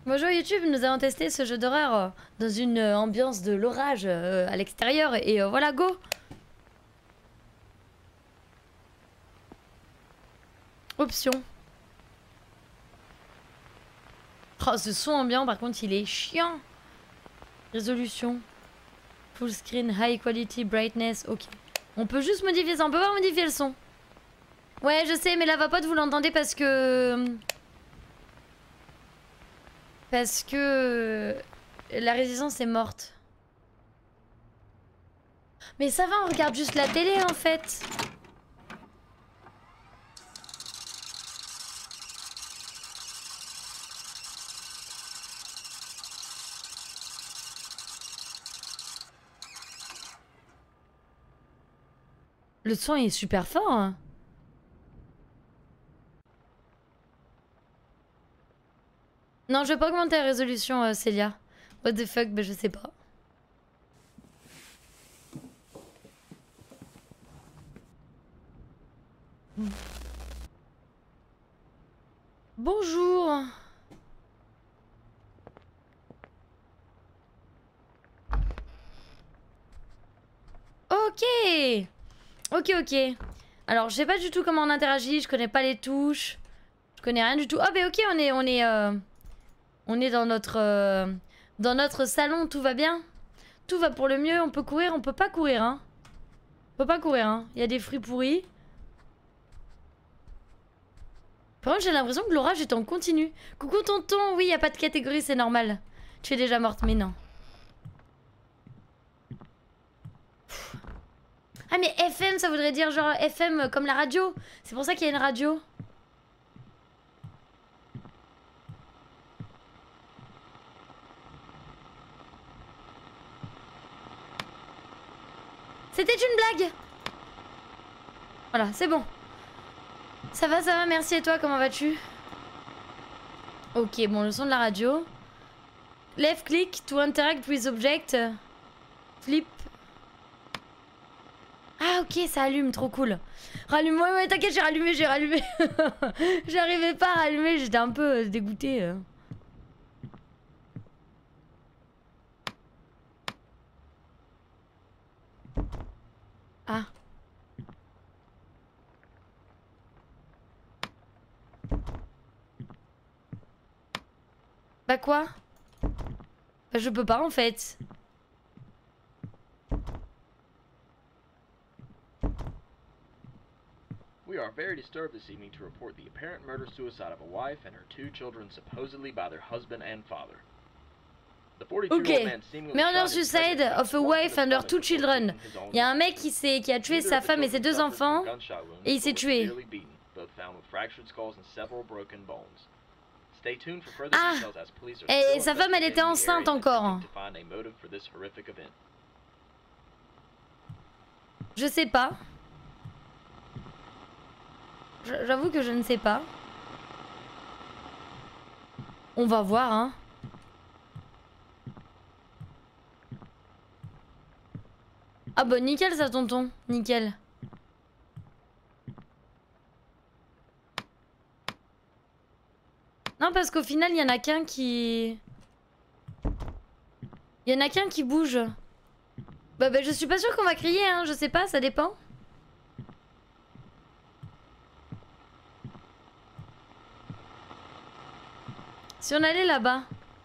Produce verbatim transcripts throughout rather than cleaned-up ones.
Bonjour YouTube, nous allons tester ce jeu d'horreur euh, dans une euh, ambiance de l'orage euh, à l'extérieur et euh, voilà, go. Option. Oh, ce son ambiant par contre il est chiant. Résolution. Full screen, high quality, brightness, ok. On peut juste modifier ça, on peut pas modifier le son. Ouais je sais mais la vapote vous l'entendez parce que... Parce que... La résistance est morte. Mais ça va, on regarde juste la télé en fait. Le son est super fort. Hein. Non, je vais pas augmenter la résolution, euh, Célia. What the fuck, bah je sais pas. Bonjour. Ok. Ok, ok. Alors, je sais pas du tout comment on interagit, je connais pas les touches. Je connais rien du tout. Oh, bah ok, on est... On est, euh, on est dans notre... Euh, dans notre salon, tout va bien. Tout va pour le mieux, on peut courir, on peut pas courir, hein. On peut pas courir, hein. Il y a des fruits pourris. Par contre, j'ai l'impression que l'orage est en continu. Coucou tonton, oui, y a pas de catégorie, c'est normal. Tu es déjà morte, mais non. Pff. Ah mais F M, ça voudrait dire genre F M comme la radio. C'est pour ça qu'il y a une radio. C'était une blague. Voilà, c'est bon. Ça va, ça va, merci et toi, comment vas-tu? Ok, bon, le son de la radio. Left click to interact with object. Flip. Ah ok, ça allume, trop cool. Rallume, ouais, ouais, t'inquiète, j'ai rallumé, j'ai rallumé. J'arrivais pas à rallumer, j'étais un peu euh, dégoûtée. Euh. Ah. Bah quoi? Bah je peux pas en fait. We are very disturbed this evening to report the apparent murder-suicide of a wife and her two children supposedly by their husband and father. Ok, murder suicide of a wife and her two children. Il y a un mec qui, qui a tué sa femme et ses deux enfants et il s'est tué. Ah, et sa femme elle était enceinte encore. Je sais pas. J'avoue que je ne sais pas. On va voir, hein. Ah bah nickel ça tonton, nickel. Non parce qu'au final il y en a qu'un qui... Il y en a qu'un qui bouge. Bah bah je suis pas sûre qu'on va crier hein, je sais pas, ça dépend. Si on allait là-bas.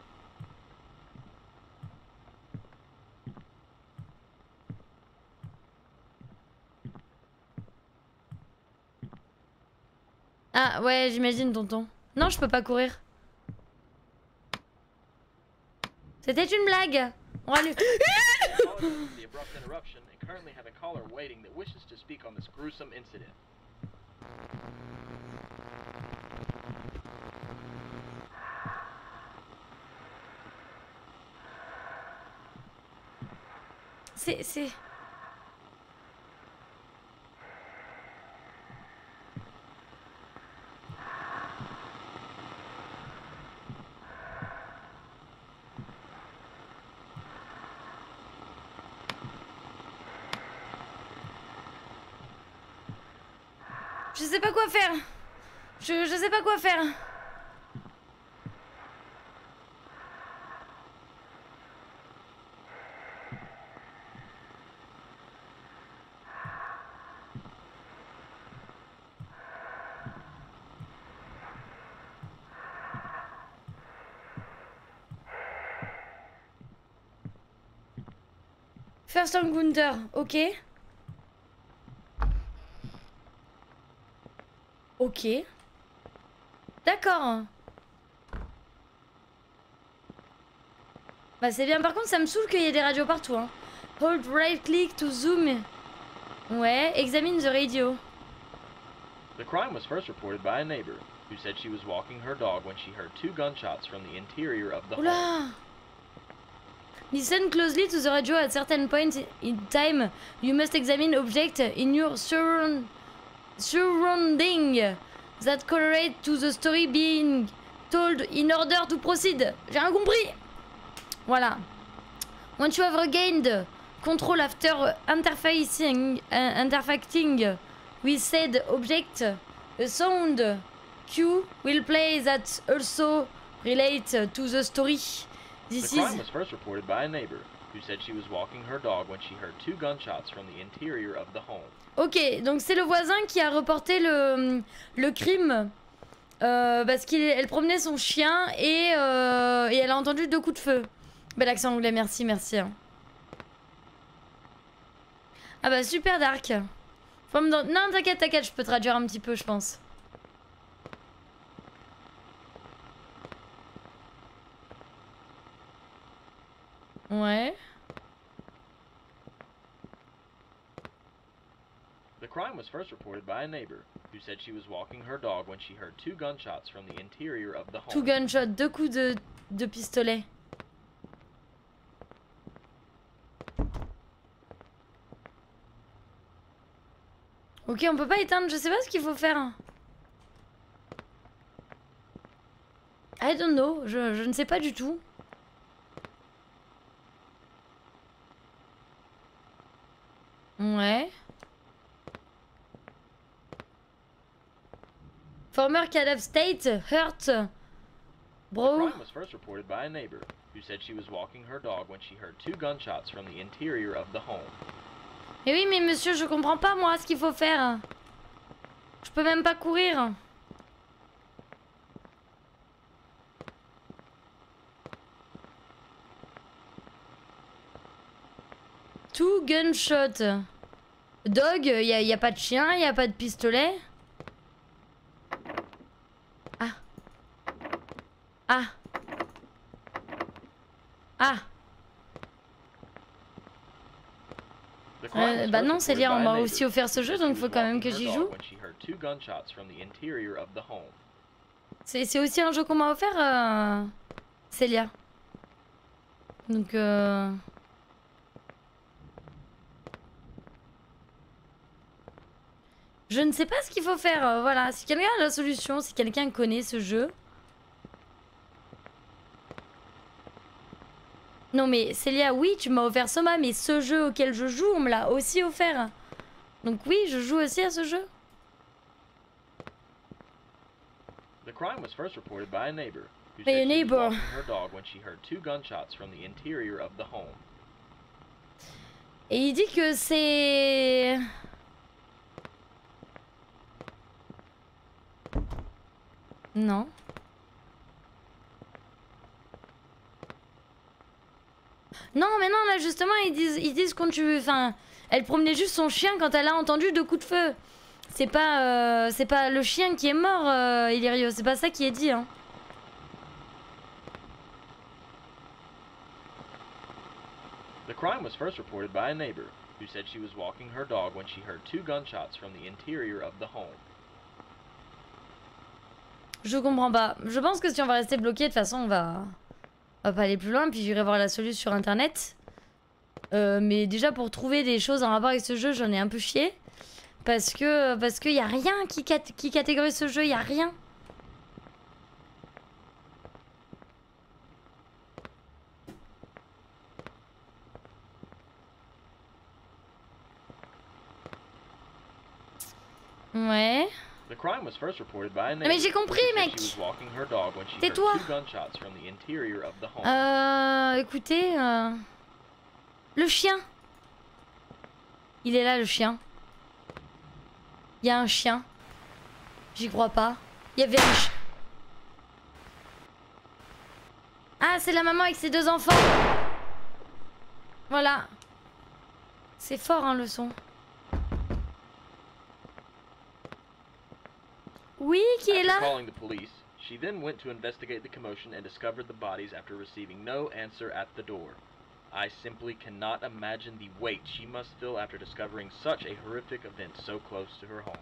Ah ouais j'imagine tonton. Non je peux pas courir. C'était une blague. On va lui... C'est... c'est... Je sais pas quoi faire. Je, je sais pas quoi faire. First Encounter, ok. Ok. D'accord. Bah c'est bien, par contre ça me saoule qu'il y ait des radios partout hein. Hold right click to zoom. Ouais, examine the radio. The crime was first reported by a neighbor who said she was walking her dog when she heard two gunshots from the interior of the home. Oula! Listen closely to the radio at certain points in time. You must examine objects in your surround surrounding that correlate to the story being told in order to proceed. J'ai rien compris. Voilà. Once you have regained control after interfacing, uh, interfacting with said object, a sound cue will play that also relates to the story. This the crime is... was first reported by a neighbor who said she was walking her dog when she heard two gunshots from the interior of the home. Ok, donc c'est le voisin qui a reporté le, le crime euh, parce qu'elle promenait son chien et, euh, et elle a entendu deux coups de feu. Bel accent anglais, merci, merci. Hein. Ah bah super Dark. Faut me... Non t'inquiète, t'inquiète, je peux traduire un petit peu je pense. Ouais. The crime was first reported by a neighbor who said she was walking her dog when she heard two gunshots from the interior of the home. Two gunshots, deux coups de, de pistolet. Ok, on peut pas éteindre, je sais pas ce qu'il faut faire. I don't know, je, je ne sais pas du tout. Ouais. Former Caleb State hurt. Bro. The crime was first reported by a neighbor who said she was walking her dog when she heard two gunshots from the interior of the home. Mais oui, mais monsieur, je comprends pas moi ce qu'il faut faire. Je peux même pas courir. Two gunshots. Dog, il y, y a pas de chien, il y a pas de pistolet. Ah. Ah. Ah. Euh, bah non, c'est dire on m'a aussi offert ce jeu, donc faut quand même que j'y joue. C'est aussi un jeu qu'on m'a offert, euh, Célia. Donc euh... je ne sais pas ce qu'il faut faire, euh, voilà. Si quelqu'un a la solution, si quelqu'un connaît ce jeu. Non mais Célia, oui, tu m'as offert Soma, mais ce jeu auquel je joue, on me l'a aussi offert. Donc oui, je joue aussi à ce jeu. The crime was first reported by a neighbor who Hey, said a she was neighbor. walking her dog when she heard two gunshots from the interior of the home. Et il dit que c'est... Non. Non, mais non, là justement, ils disent, ils disent quand tu... Enfin, elle promenait juste son chien quand elle a entendu deux coups de feu. C'est pas, euh, c'est pas le chien qui est mort, euh, Illyrio. C'est pas ça qui est dit, hein. The crime was first reported by a neighbor who said she was walking her dog when she heard two gunshots from the interior of the home. Je comprends pas. Je pense que si on va rester bloqué, de toute façon, on va... On va pas aller plus loin, puis j'irai voir la solution sur internet. Euh, mais déjà, pour trouver des choses en rapport avec ce jeu, j'en ai un peu chié. Parce que... Parce qu'il y a rien qui, cat qui catégorise ce jeu, il y a rien. Ouais. The crime was first reported by a neighbor. Mais j'ai compris, mec. Tais-toi. Euh, écoutez, euh... le chien. Il est là, le chien. Il y a un chien. J'y crois pas. Il y avait un chien. Ah, c'est la maman avec ses deux enfants. Voilà. C'est fort hein le son. Oui, qui est là? After calling the police, she then went to investigate the commotion and discovered the bodies after receiving no answer at the door. I simply cannot imagine the weight she must feel after discovering such a horrific event so close to her home.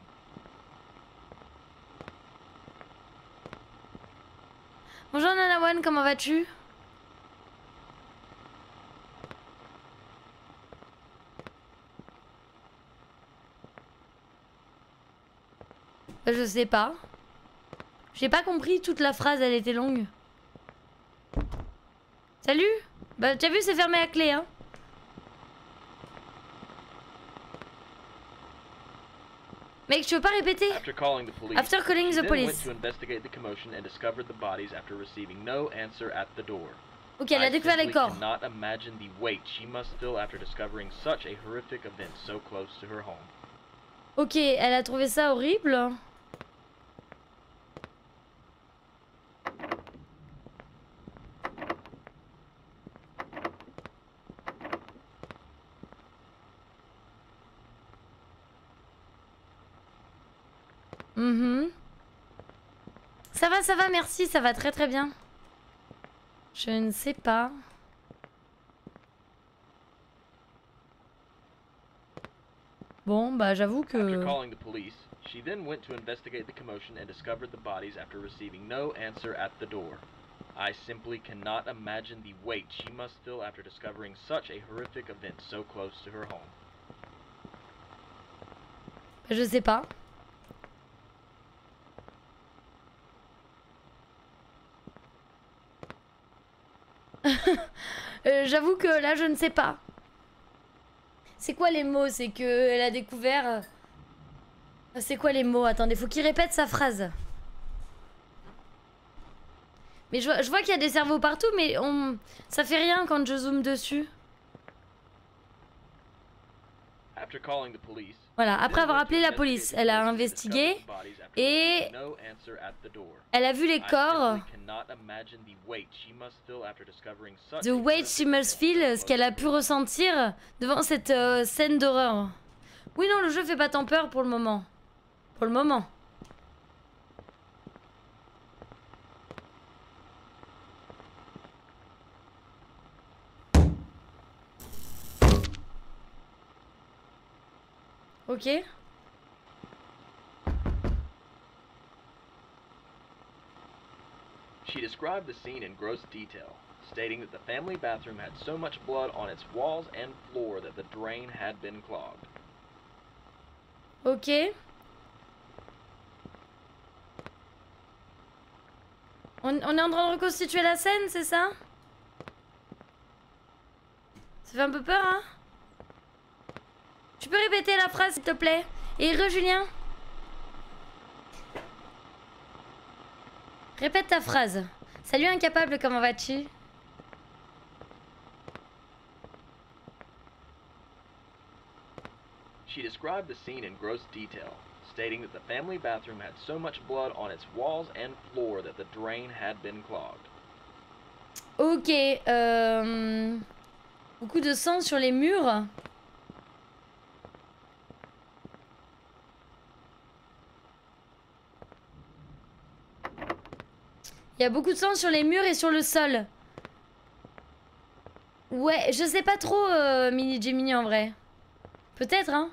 Bonjour Nanawan, comment vas-tu? Je sais pas. J'ai pas compris toute la phrase, elle était longue. Salut? Bah t'as vu, c'est fermé à clé hein. Mec, tu veux pas répéter? After calling the police, After calling she the then police. went to investigate the commotion and discovered the bodies after receiving no answer at the door. Ok, elle a I découvert les simply corps. cannot imagine the weight she must feel after discovering such a horrific event so close to her home. Ok, elle a trouvé ça horrible. Mhm. Ça va, ça va, merci, ça va très très bien. Je ne sais pas. Bon, bah j'avoue que... After calling the police, she then went to investigate the commotion and discovered the bodies after receiving no answer at the door. I simply cannot imagine the weight she must feel after discovering such a horrific event so close to her home. Je sais pas. euh, J'avoue que là, je ne sais pas. C'est quoi les mots? C'est que elle a découvert... C'est quoi les mots? Attendez, faut qu'il répète sa phrase. Mais je vois, je vois qu'il y a des cerveaux partout, mais on... ça fait rien quand je zoome dessus. After calling the police, Voilà, après avoir appelé la police, elle a investigué et elle a vu les corps. The weight she must feel, ce qu'elle a pu ressentir devant cette euh, scène d'horreur. Oui, non, le jeu fait pas tant peur pour le moment. Pour le moment. Ok. She described the scene in gross detail, stating that the family bathroom had so much blood on its walls and floor that the drain had been clogged. Ok. On, on est en train de reconstituer la scène, c'est ça? Ça fait un peu peur, hein? Tu peux répéter la phrase, s'il te plaît? Et re, Julien? Répète ta phrase. Salut incapable, comment vas-tu? She described the scene in gross detail, stating that the family bathroom had so much blood on its walls and floor that the drain had been clogged. Ok, euh... beaucoup de sang sur les murs. Il y a beaucoup de sang sur les murs et sur le sol. Ouais, je sais pas trop, euh, Mini Gemini en vrai. Peut-être, hein.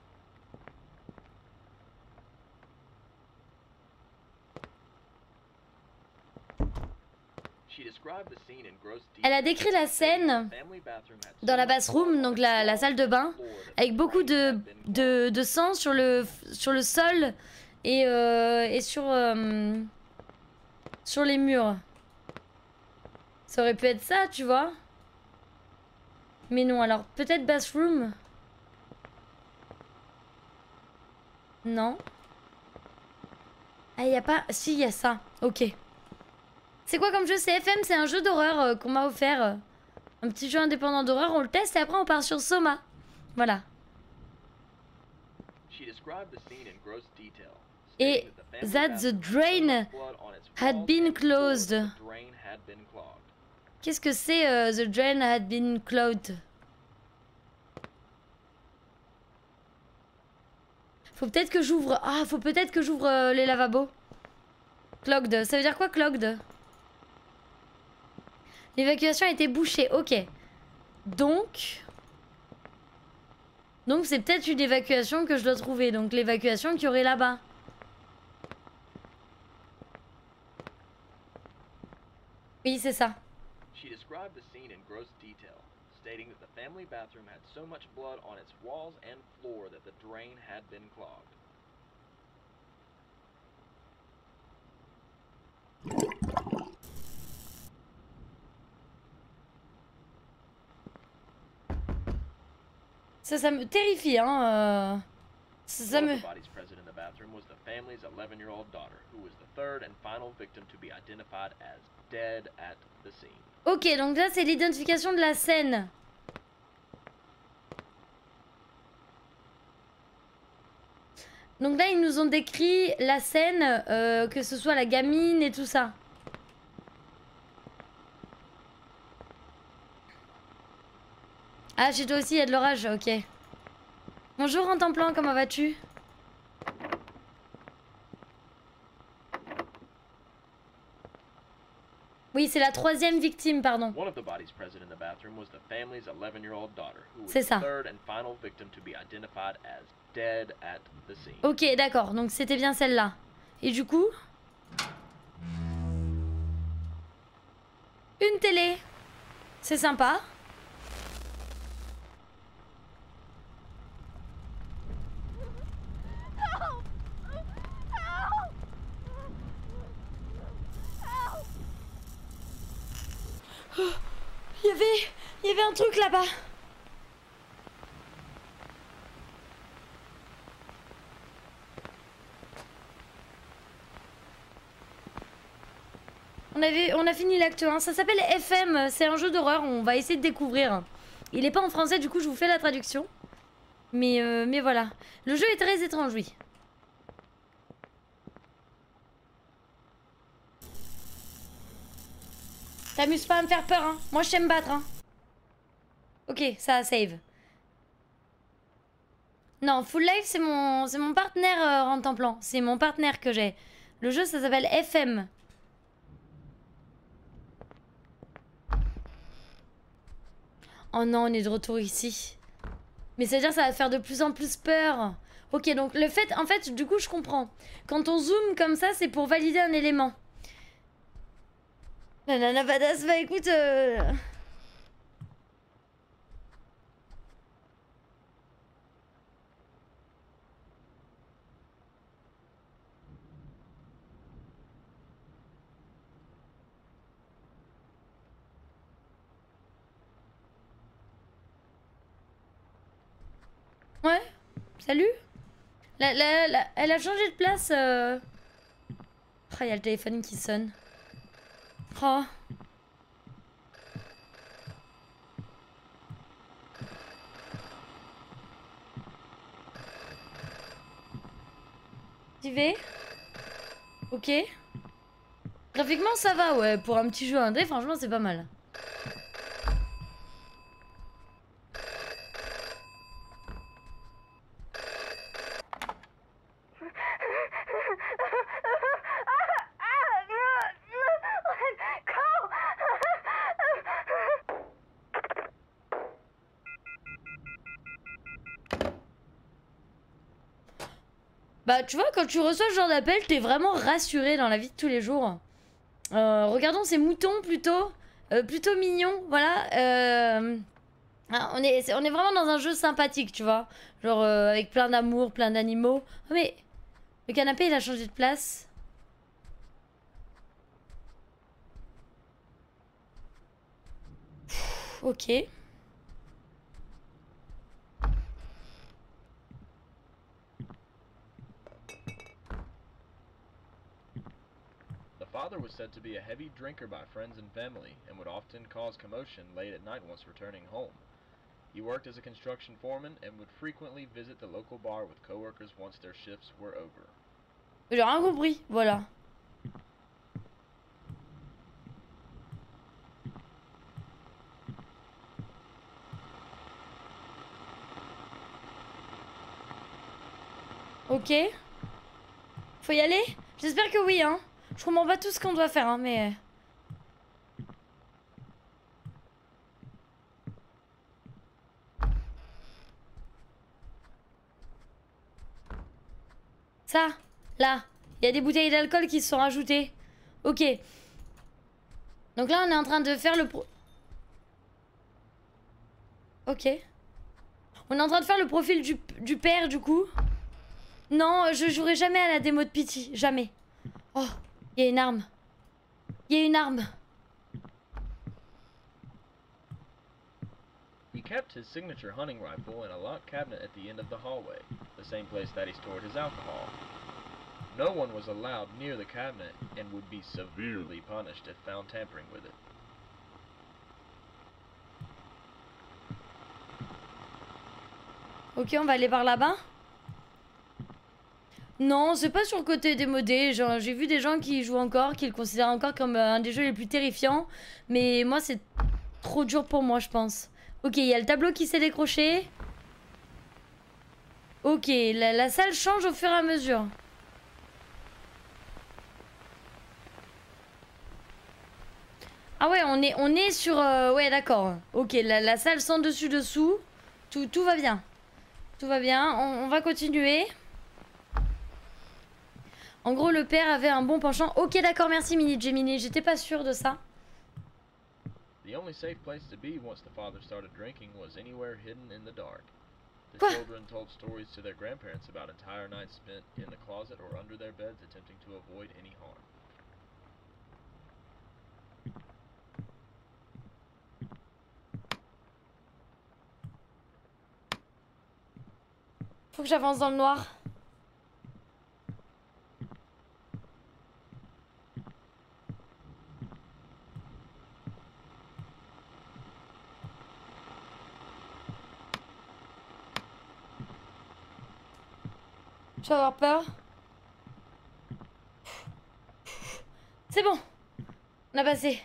Elle a décrit la scène dans la bathroom, donc la, la salle de bain, avec beaucoup de, de, de sang sur le, sur le sol et, euh, et sur, euh, sur les murs. Ça aurait pu être ça, tu vois. Mais non, alors peut-être bathroom. Non. Ah, il n'y a pas... Si, il y a ça. Ok. C'est quoi comme jeu? C'est F M, c'est un jeu d'horreur euh, qu'on m'a offert. Euh, un petit jeu indépendant d'horreur, on le teste et après on part sur Soma. Voilà. Et that the drain had been closed. Qu'est-ce que c'est euh, the drain had been closed? Faut peut-être que j'ouvre... Ah, faut peut-être que j'ouvre euh, les lavabos. Clogged. Ça veut dire quoi, clogged? L'évacuation a été bouchée. Ok. Donc... Donc c'est peut-être une évacuation que je dois trouver. Donc l'évacuation qu'il y aurait là-bas. Oui, c'est ça. She described the scene in gross detail, stating that the family bathroom had so much blood on its walls and floor that the drain had been clogged. Ça, ça me terrifie, hein. Euh... Ça, ça One me... of the bodies present in the bathroom was the family's eleven-year-old daughter, who was the third and final victim to be identified as dead at the scene. Ok, donc là, c'est l'identification de la scène. Donc là, ils nous ont décrit la scène, euh, que ce soit la gamine et tout ça. Ah, chez toi aussi, il y a de l'orage, ok. Bonjour, en temps plan, comment vas-tu? Oui, c'est la troisième victime, pardon. C'est ça. Ok, d'accord, donc c'était bien celle-là. Et du coup? Une télé. C'est sympa. Oh, il y avait... Il y avait un truc là-bas. On, avait, on a fini l'acte un. Ça s'appelle F M. C'est un jeu d'horreur. On va essayer de découvrir. Il est pas en français, du coup, je vous fais la traduction. Mais, euh, mais voilà. Le jeu est très étrange, oui. T'amuses pas à me faire peur, hein. Moi, je sais me battre, hein. Ok, ça save. Non, Full Life, c'est mon, c'est mon partenaire euh, en temps plan. C'est mon partenaire que j'ai. Le jeu, ça s'appelle F M. Oh non, on est de retour ici. Mais ça veut dire que ça va faire de plus en plus peur. Ok, donc le fait... En fait, du coup, je comprends. Quand on zoome comme ça, c'est pour valider un élément. La nana badass, bah écoute... Euh... Ouais, salut. La, la, la, elle a changé de place. Euh... Oh, il y a le téléphone qui sonne. Oh. J'y vais. Ok. Graphiquement, ça va, ouais. Pour un petit jeu indé, franchement, c'est pas mal. Bah tu vois, quand tu reçois ce genre d'appel, t'es vraiment rassuré dans la vie de tous les jours. Euh, regardons ces moutons plutôt, euh, plutôt mignons, voilà. Euh, ah, on, est, on est vraiment dans un jeu sympathique, tu vois. Genre euh, avec plein d'amour, plein d'animaux. Oh, mais le canapé, il a changé de place. Pff, ok. The father was said to be a heavy drinker by friends and family, and would often cause commotion late at night once returning home. He worked as a construction foreman and would frequently visit the local bar with coworkers once their shifts were over. J'ai rien compris, voilà. Ok. Faut y aller? J'espère que oui, hein. Je comprends pas tout ce qu'on doit faire, hein, mais... Ça, là, il y a des bouteilles d'alcool qui se sont rajoutées. Ok. Donc là, on est en train de faire le pro... Ok. On est en train de faire le profil du, du père, du coup. Non, je jouerai jamais à la démo de Pity. Jamais. Oh, il y a une arme. Il y a une arme. He kept his signature hunting rifle in a locked cabinet at the end of the hallway, the same place that he stored his alcohol. No one was allowed near the cabinet and would be severely punished if found tampering with it. Ok, on va aller par là-bas. Non, c'est pas sur le côté démodé. Genre, j'ai vu des gens qui jouent encore, qui le considèrent encore comme euh, un des jeux les plus terrifiants. Mais moi, c'est trop dur pour moi, je pense. Ok, il y a le tableau qui s'est décroché. Ok, la, la salle change au fur et à mesure. Ah ouais, on est, on est sur... Euh, ouais, d'accord. Ok, la, la salle sans dessus-dessous. Tout, tout va bien. Tout va bien. On, on va continuer. En gros, le père avait un bon penchant. Ok, d'accord, merci Mini Gemini. J'étais pas sûre de ça. The only safe place to be once the father started drinking was anywhere hidden in the dark. The Quoi? children told stories to their grandparents about entire nights spent in the closet or under their beds attempting to avoid any harm. Faut que j'avance dans le noir. Je vais avoir peur. C'est bon. On a passé.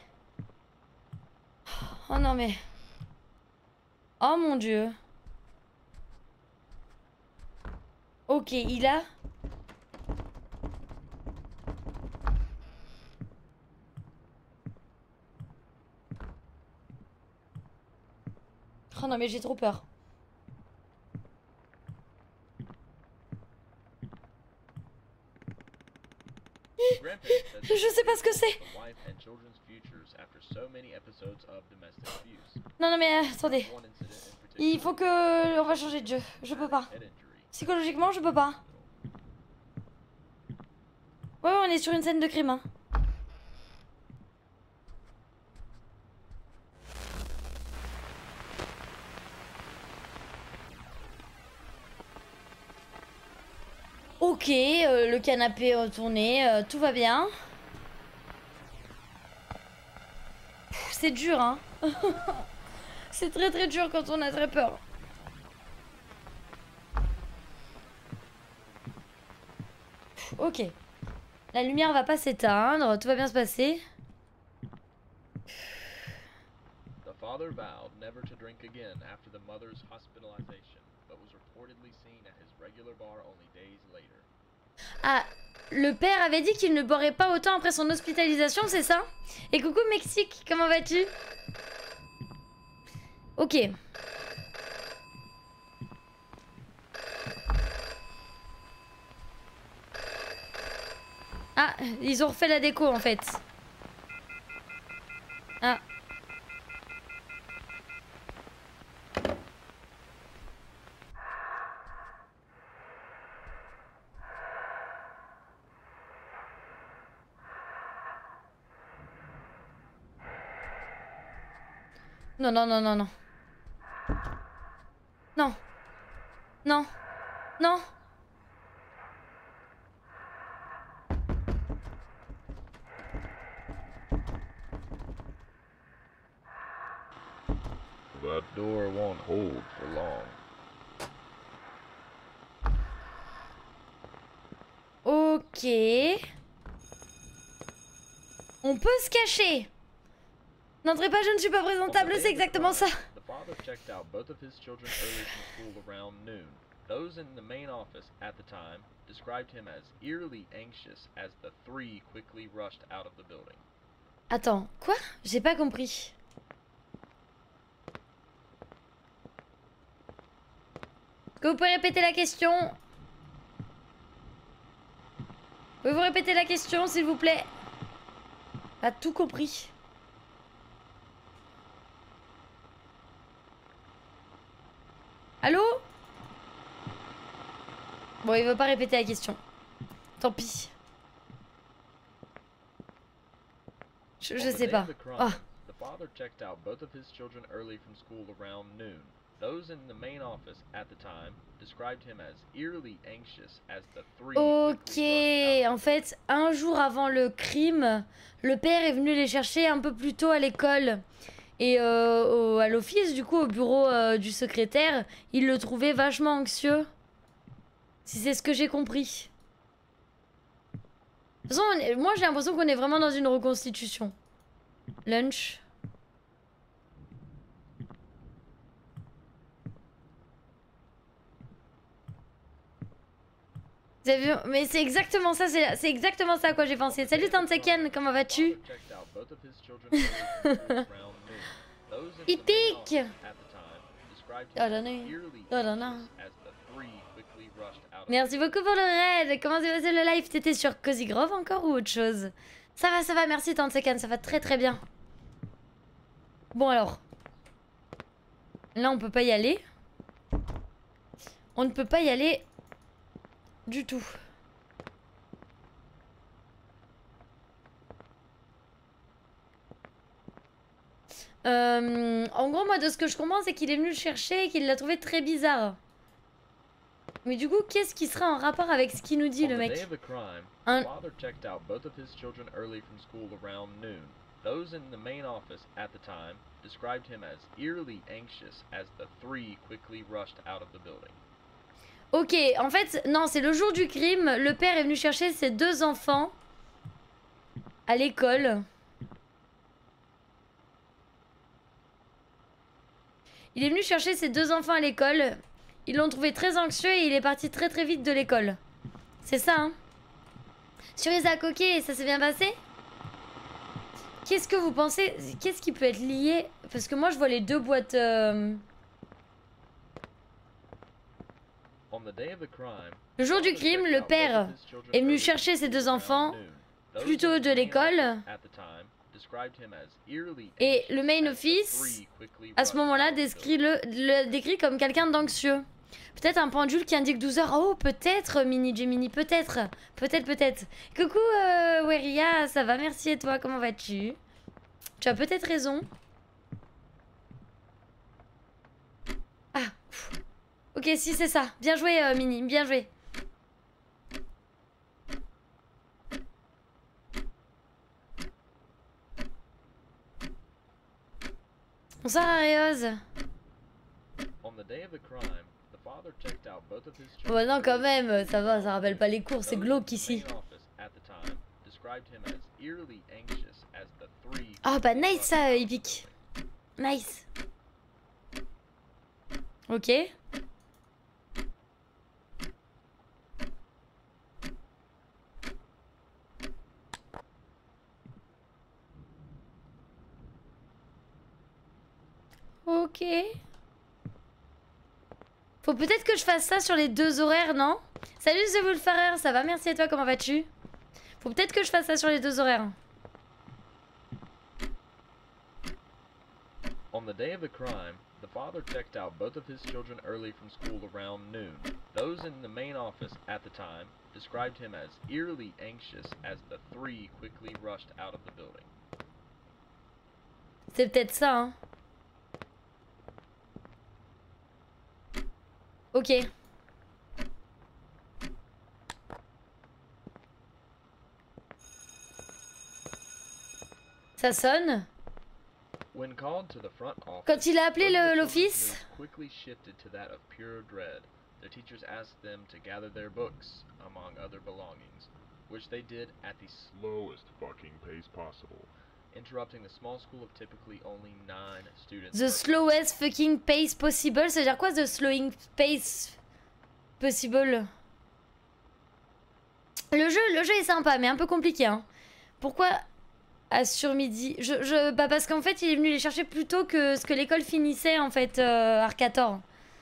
Oh non mais... Oh mon dieu. Ok, il a... Oh non mais j'ai trop peur. Je sais pas ce que c'est. Non non mais euh, attendez. Il faut que... On va changer de jeu. Je peux pas. Psychologiquement je peux pas. Ouais, ouais on est sur une scène de crime hein. Ok, euh, le canapé est retourné, euh, tout va bien. C'est dur, hein. C'est très très dur quand on a très peur. Ok. La lumière va pas s'éteindre, tout va bien se passer. The father vowed never to drink again after the mother's hospitalization, but was reportedly seen at his regular bar only days later. Ah, le père avait dit qu'il ne boirait pas autant après son hospitalisation, c'est ça? Et coucou Mexique, comment vas-tu? Ok. Ah, ils ont refait la déco en fait. Ah. Non, non, non, non, non. Non. Non. Non. That door won't hold for long. Ok. On peut se cacher. N'entrez pas, je ne suis pas présentable, c'est exactement ça. The father checked out both of his children early from school around noon. Those in the main office at the time described him as eerily anxious as the three quickly rushed out of the building. Attends, quoi? J'ai pas compris. Est-ce que vous pouvez répéter la question? Pouvez-vous répéter la question, s'il vous plaît? Pas tout compris. Allô? Bon, il veut pas répéter la question. Tant pis. Je, je sais pas. Ah. The father checked out both of his children early from school around noon. Those in the main office at the time described him as eerily anxious as the three. Ok, en fait, un jour avant le crime, le père est venu les chercher un peu plus tôt à l'école. Et euh, au, à l'office, du coup, au bureau euh, du secrétaire, il le trouvait vachement anxieux. Si c'est ce que j'ai compris. De toute façon, on est, moi j'ai l'impression qu'on est vraiment dans une reconstitution. Lunch. Vous avez vu? Mais c'est exactement ça, c'est exactement ça à quoi j'ai pensé. Salut Tante Ken, comment vas-tu? Il pique. Oh là là. Oh là là. Merci beaucoup pour le raid. Comment s'est passé le live? T'étais sur Cozy Grove encore ou autre chose? Ça va, ça va, merci Tante Ken, ça va très très bien. Bon alors. Là on peut pas y aller. On ne peut pas y aller du tout. Euh, en gros, moi, de ce que je comprends, c'est qu'il est venu le chercher et qu'il l'a trouvé très bizarre. Mais du coup, qu'est-ce qui sera en rapport avec ce qu'il nous dit, le mec? Un... Those in the main office at the time described him as eerily anxious as the three quickly rushed out of the building. Ok, en fait, non, c'est le jour du crime. Le père est venu chercher ses deux enfants à l'école. Il est venu chercher ses deux enfants à l'école. Ils l'ont trouvé très anxieux et il est parti très très vite de l'école. C'est ça, hein? Sur Isaac, ok, ça s'est bien passé? Qu'est-ce que vous pensez? Qu'est-ce qui peut être lié? Parce que moi, je vois les deux boîtes... Euh... Le jour du crime, le père est venu chercher ses deux enfants plus tôt de l'école. Et le main office, à ce moment-là, décrit, le, le décrit comme quelqu'un d'anxieux. Peut-être un pendule qui indique douze heures. Oh, peut-être, Mini Gemini, peut-être. Peut-être, peut-être. Coucou, euh, Weria, ça va, merci et toi, comment vas-tu? Tu as peut-être raison. Ah, pff. Ok, si, c'est ça. Bien joué, euh, Mini, bien joué. Bonsoir, Aréose. Oh bah non, quand même, ça va, ça rappelle pas les cours, c'est glauque ici. Oh bah nice ça, euh, Epic. Nice. Ok. Ok. Faut peut-être que je fasse ça sur les deux horaires, non? Salut The Wolfarer, ça va? Merci à toi, comment vas-tu? Faut peut-être que je fasse ça sur les deux horaires. On the day of the crime, the father checked out both of his children early from school around noon. Those in the main office at the time described him as eerily anxious as the three quickly rushed out of the building. C'est peut-être ça, hein. Ok. Ça sonne. Quand il a appelé l'office. The teachers asked them to gather their books, among other belongings, which they did at the slowest fucking pace possible, interrupting the small school of typically only nine students. The slowest fucking pace possible, ça veut dire quoi, the slowing pace? Possible. Le jeu, le jeu est sympa, mais un peu compliqué. Hein. Pourquoi à sur midi je, je, bah parce qu'en fait, il est venu les chercher plus tôt que ce que l'école finissait, en fait, euh, Arcator.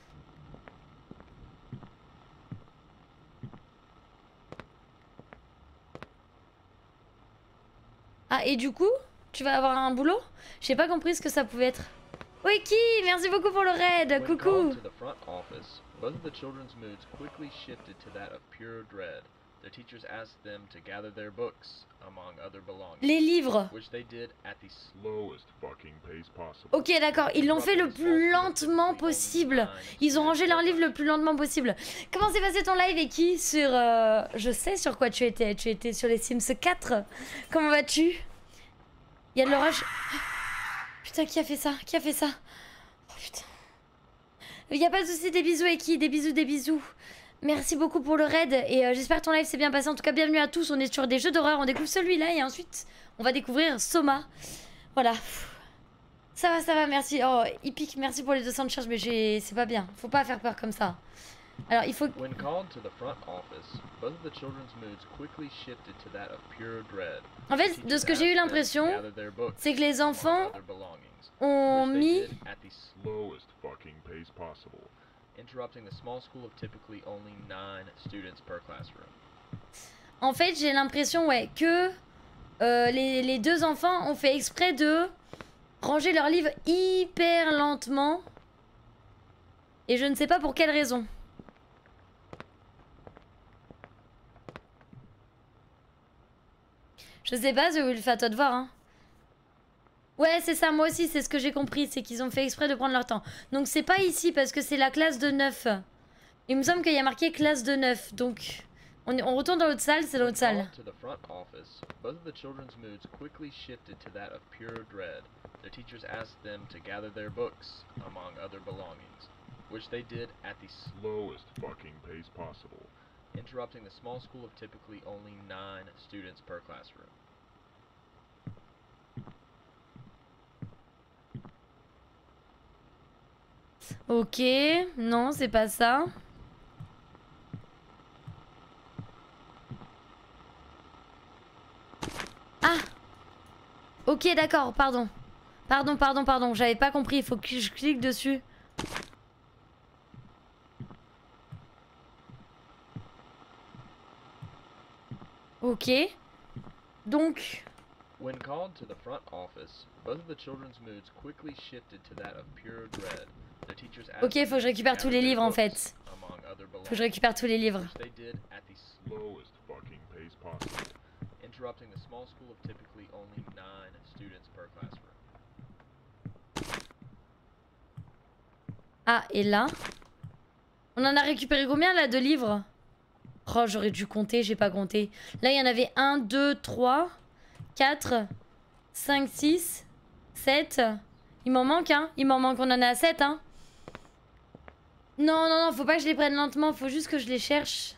Ah, et du coup, tu vas avoir un boulot? J'ai pas compris ce que ça pouvait être. Wiki, merci beaucoup pour le raid. Coucou. Both of the children's moods quickly shifted to that of pure dread. Their teachers asked them to gather their books, among other belongings. Les livres. Which they did at the slowest fucking pace possible. Ok, d'accord, ils l'ont fait le plus lentement possible. Ils ont rangé leurs livres le plus lentement possible. Comment s'est passé ton live, Eki? Sur... Euh, je sais sur quoi tu étais. Tu étais sur les Sims quatre. Comment vas-tu? Il y a de l'orage. Putain, qui a fait ça? Qui a fait ça? Oh putain. Il n'y a pas de soucis, des bisous Eki, des bisous, des bisous. Merci beaucoup pour le raid et euh, j'espère que ton live s'est bien passé. En tout cas, bienvenue à tous, on est sur des jeux d'horreur, on découvre celui-là et ensuite on va découvrir Soma. Voilà. Ça va, ça va, merci. Oh, Epic, merci pour les deux cents de charge, mais c'est pas bien. Faut pas faire peur comme ça. Alors, il faut... When called to the front office, both of the children's moods quickly shifted to that of pure dread. En fait, de ce que j'ai eu l'impression, c'est que les enfants ont mis... En fait, j'ai l'impression, ouais, que euh, les, les deux enfants ont fait exprès de ranger leurs livres hyper lentement. Et je ne sais pas pour quelle raison. Je sais pas, The Wolf, à toi de voir, hein. Ouais, c'est ça, moi aussi, c'est ce que j'ai compris. C'est qu'ils ont fait exprès de prendre leur temps. Donc c'est pas ici, parce que c'est la classe de neuf. Il me semble qu'il y a marqué classe de neuf. Donc, on, on retourne dans l'autre salle, c'est l'autre salle. Interrupting the small school of typically only nine students per classroom. Ok, non, c'est pas ça. Ah! Ok, d'accord, pardon. Pardon, pardon, pardon, j'avais pas compris, il faut que je clique dessus. Ok. Donc... When called to the front office, both of the children's moods quickly shifted to that of pure dread. Their teachers asked Ok, faut que je récupère tous les livres en fait. Faut que je récupère tous les livres. Interrupting the small school of typically only nine students per classroom. Ah, et là? On en a récupéré combien là de livres? Oh, j'aurais dû compter, j'ai pas compté. Là, il y en avait un, deux, trois, quatre, cinq, six, sept. Il m'en manque, hein. Il m'en manque, on en a sept, hein. Non, non, non, faut pas que je les prenne lentement, faut juste que je les cherche.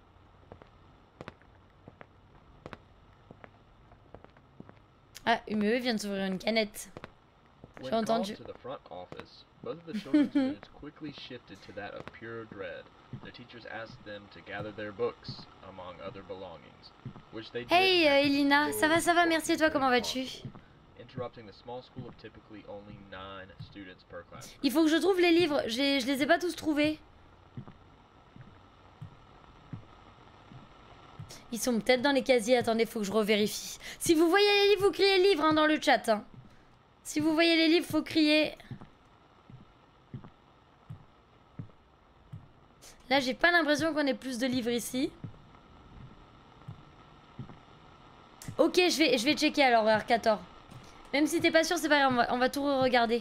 Ah, U M E vient de s'ouvrir une canette. J'ai entendu. Both of the children's moods quickly shifted to that of pure dread. Their teachers asked them to gather their books, among other belongings, which they did. Hey euh, Elina, ça va, ça va, merci et toi, comment vas-tu? Interrupting the small school of typically only nine students per class. Il faut que je trouve les livres, je les ai pas tous trouvés. Ils sont peut-être dans les casiers, attendez, faut que je revérifie. Si vous voyez les livres, vous criez livre hein, dans le chat. Hein. Si vous voyez les livres, faut crier... Là, j'ai pas l'impression qu'on ait plus de livres ici. Ok, je vais, je vais checker alors, Arcator. Même si t'es pas sûr, c'est pas grave, on va, on va tout re-regarder.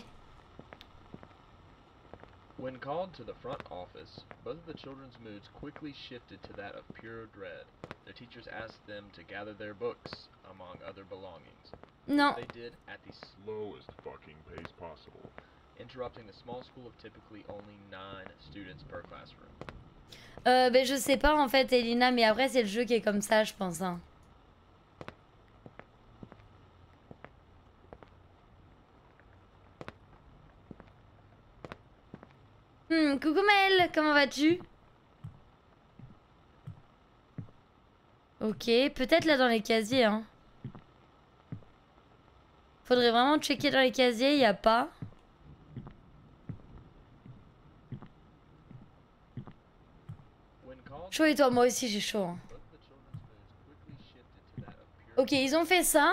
When called to the front office, both of the children's moods quickly shifted to that of pure dread. Their teachers asked them to gather their books, among other belongings. Non. They did at the slowest fucking pace possible, interrupting the small school of typically only nine students per classroom. Euh, ben je sais pas en fait, Elina, mais après c'est le jeu qui est comme ça, je pense. Hein. Hmm, coucou Maëlle, comment vas-tu? Ok, peut-être là dans les casiers, hein. Faudrait vraiment checker dans les casiers, il y a pas. Chaud et toi, moi aussi j'ai chaud. Hein. Ok, ils ont fait ça.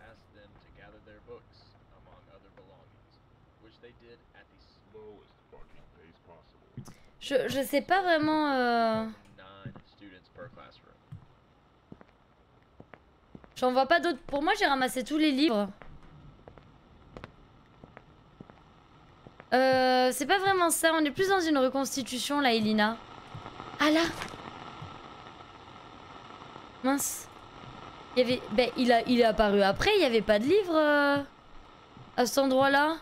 Je, je sais pas vraiment... Euh... J'en vois pas d'autres. Pour moi, j'ai ramassé tous les livres. Euh, c'est pas vraiment ça. On est plus dans une reconstitution, là, Elina. Ah, là. Mince. Il y avait... Ben, il, a... il est apparu après. Il y avait pas de livre euh... à cet endroit-là.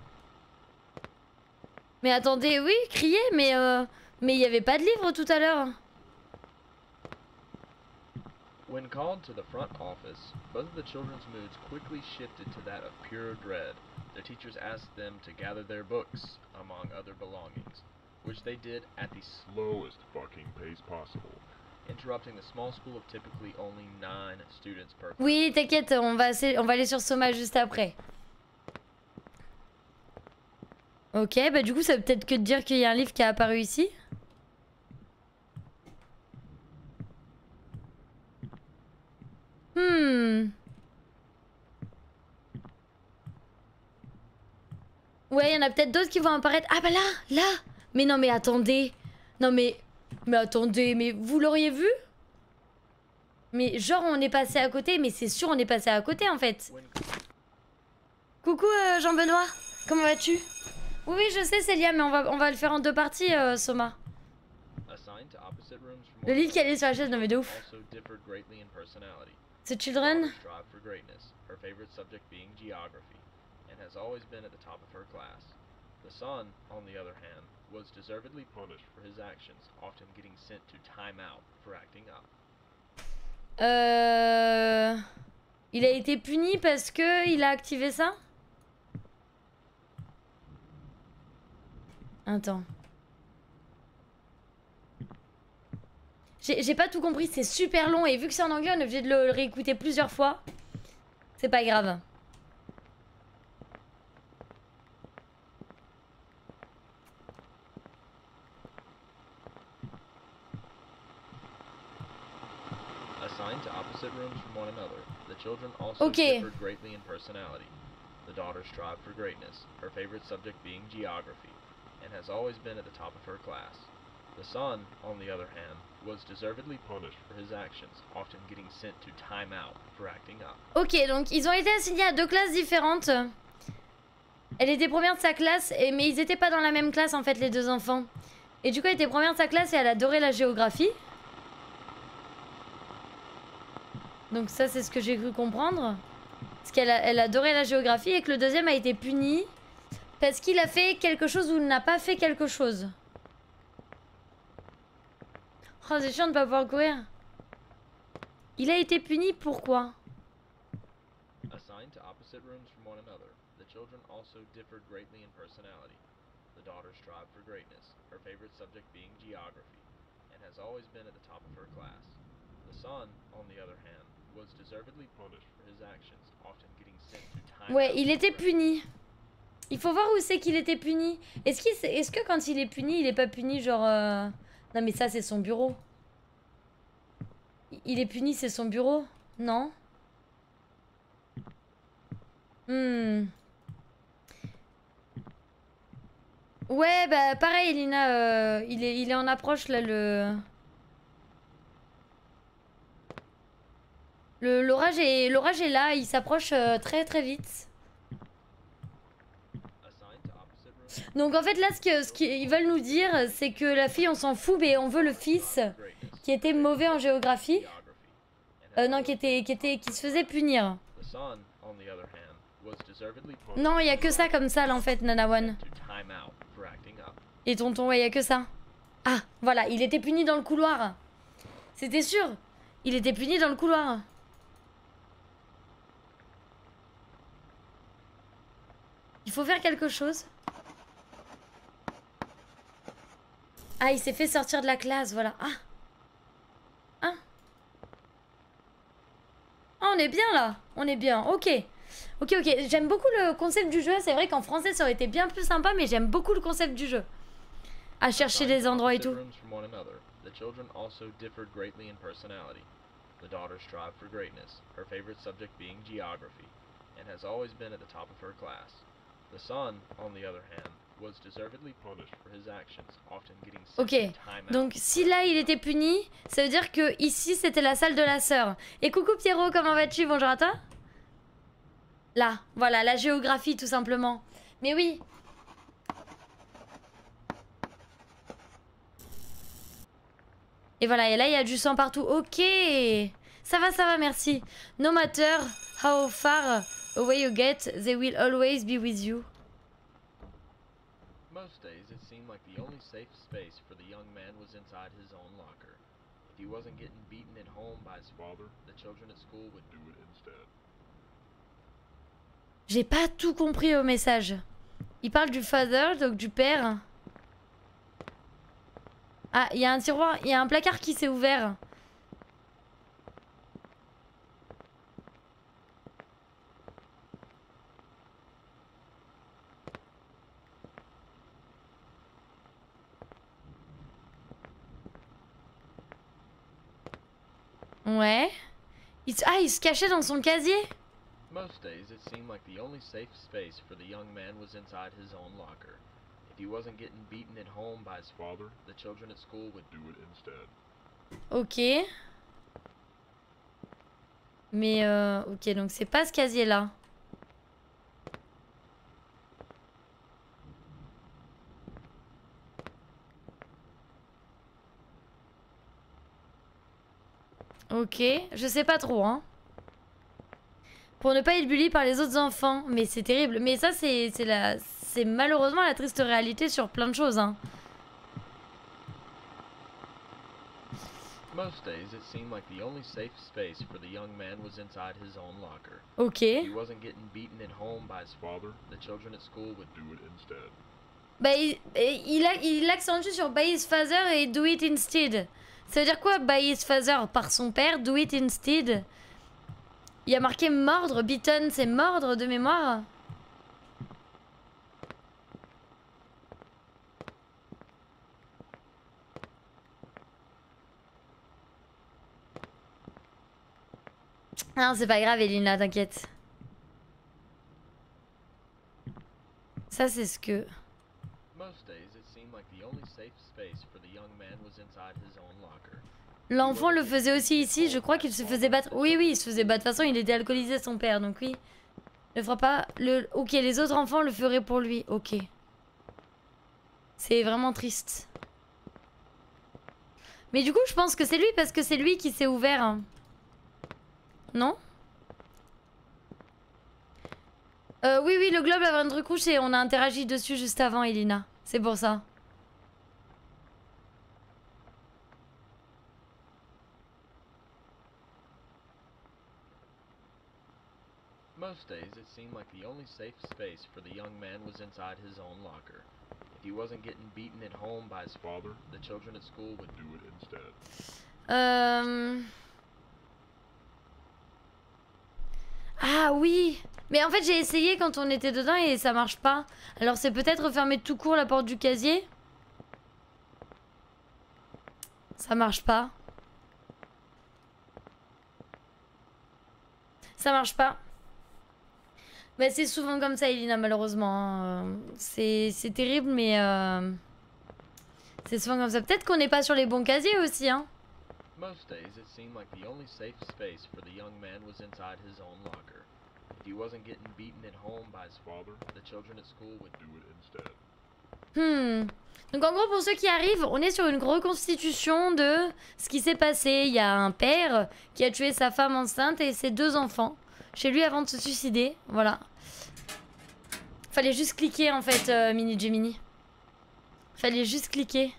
Mais attendez, oui, criez, mais... Euh... Mais il y avait pas de livre tout à l'heure. When called to the front office, both of the children's moods quickly shifted to that of pure dread. Their teachers asked them to gather their books, among other belongings, which they did at the slowest fucking pace possible, interrupting the small school of typically only nine students per class. Oui, t'inquiète, on va, on va aller sur Soma juste après. Ok, bah du coup, ça veut peut-être que de dire qu'il y a un livre qui a apparu ici. Hmm. Ouais, il y en a peut-être d'autres qui vont apparaître. Ah bah là, là. Mais non, mais attendez. Non mais... Mais attendez, mais vous l'auriez vu? Mais genre, on est passé à côté, mais c'est sûr, on est passé à côté en fait. Coucou euh, Jean-Benoît, comment vas-tu? Oui, oui, je sais Célia, mais on va, on va le faire en deux parties, euh, Soma. Le livre qui allait sur la chaise, non mais de ouf. The Children. Has always been at the top of her class. The son, on the other hand, was deservedly punished for his actions, often getting sent to time out for acting up. Euh... Il a été puni parce que il a activé ça? Attends. J'ai pas tout compris, c'est super long et vu que c'est en anglais, on est obligé de le réécouter plusieurs fois. C'est pas grave. Assigned to opposite rooms from one another, the children also okay. differed greatly in personality. The daughter strived for greatness, her favorite subject being geography, and has always been at the top of her class. The son, on the other hand, was deservedly punished for his actions, often getting sent to time out for acting up. Ok, donc ils ont été assignés à deux classes différentes. Elle était première de sa classe, et, mais ils étaient pas dans la même classe en fait, les deux enfants. Et du coup, elle était première de sa classe et elle adorait la géographie. Donc ça, c'est ce que j'ai cru comprendre. Parce qu'elle a, elle adorait la géographie et que le deuxième a été puni parce qu'il a fait quelque chose ou n'a pas fait quelque chose. Oh, c'est chiant de pas pouvoir courir. Il a été puni pourquoi? Assigned to opposite rooms from one another, the children also differed greatly in personality. The daughter strived for greatness, her favorite subject being geography, and has always been at the top of her class. The son, on the other hand, was deservedly punished for his actions, often getting sent to time. Ouais, il était puni. Il faut voir où c'est qu'il était puni. Est-ce qu'il, est-ce que quand il est puni, il est pas puni genre... Euh... Non mais ça c'est son bureau. Il est puni, c'est son bureau? Non? Hmm. Ouais, bah pareil Elina, euh, il, est, il est en approche là le... Le, l'orage est, l'orage est là, il s'approche euh, très très vite. Donc en fait là ce que ce qu'ils veulent nous dire c'est que la fille on s'en fout mais on veut le fils qui était mauvais en géographie. Euh, non qui était, qui était qui se faisait punir. Non il y a que ça comme ça là en fait Nanawan. Et tonton ouais il y a que ça. Ah voilà il était puni dans le couloir. C'était sûr. Il était puni dans le couloir. Il faut faire quelque chose. Ah, il s'est fait sortir de la classe, voilà. Ah. Ah. est bien là. On est bien, ok. Ok, ok, j'aime beaucoup le concept du jeu. C'est vrai qu'en français ça aurait été bien plus sympa, mais j'aime beaucoup le concept du jeu. À chercher les endroits et tout. The children also differed greatly in personality. The daughter strived for greatness, her favorite subject being geography, and has always been at the top of her class. The son, on the other hand, was deservedly punished for his actions, often getting sent Ok, to time out. donc si là il était puni, ça veut dire que ici c'était la salle de la sœur. Et coucou Pierrot, comment vas-tu? Bonjour à toi. Là, voilà, la géographie tout simplement. Mais oui. Et voilà, et là il y a du sang partout. Ok. Ça va, ça va, merci. No matter how far away you get, they will always be with you. Most days it seemed like the only safe space for the young man was inside his own locker. If he wasn't getting beaten at home by his father, the children at school would do it instead. J'ai pas tout compris au message. Il parle du father, donc du père. Ah, il y a un tiroir, il y a un placard qui s'est ouvert. Ouais. Il se... Ah, il se cachait dans son casier. Most days it seemed like the only safe space for the young man was inside his own locker. If he wasn't getting beaten at home by his father, the children at school would do it instead. Ok. Mais euh... ok, donc c'est pas ce casier-là. Ok, je sais pas trop, hein. Pour ne pas être bully par les autres enfants. Mais c'est terrible. Mais ça, c'est la... c'est malheureusement la triste réalité sur plein de choses, hein. Most days it seemed like the only safe space for the young man was inside his own locker. Ok. If he wasn't getting beaten at home by his father, the children at school would do it instead. Bah, il, il, a, il accentue sur by his father et do it instead. Ça veut dire quoi, by his father? Par son père, do it instead. Il y a marqué mordre, beaten, c'est mordre de mémoire. Non, c'est pas grave, Elina, t'inquiète. Ça, c'est ce que... L'enfant le faisait aussi ici, je crois qu'il se faisait battre. Oui, oui, il se faisait battre. De toute façon, il était alcoolisé, son père, donc oui. Ne fera pas le... Ok, les autres enfants le feraient pour lui. Ok. C'est vraiment triste. Mais du coup, je pense que c'est lui parce que c'est lui qui s'est ouvert. Hein. Non? euh, Oui, oui, le globe a un truc rouge et on a interagi dessus juste avant, Elina. C'est pour ça. Most days it seemed like the only safe space for the young man was inside his own locker. If he wasn't getting beaten at home by his father, the children at school would do it instead. Euh... Ah oui. Mais en fait j'ai essayé quand on était dedans et ça marche pas. Alors c'est peut-être refermer tout court la porte du casier. Ça marche pas. Ça marche pas. Bah c'est souvent comme ça Elina malheureusement. Hein. C'est terrible mais... Euh... C'est souvent comme ça. Peut-être qu'on n'est pas sur les bons casiers aussi hein. Most days it seemed like the only safe space for the young man was inside his own locker. If he wasn't getting beaten at home by his father, the children at school would do it instead. Hmm. Donc en gros pour ceux qui arrivent, on est sur une reconstitution de ce qui s'est passé. Il y a un père qui a tué sa femme enceinte et ses deux enfants chez lui avant de se suicider. Voilà. Fallait juste cliquer en fait, euh, Mini Gemini. Fallait juste cliquer.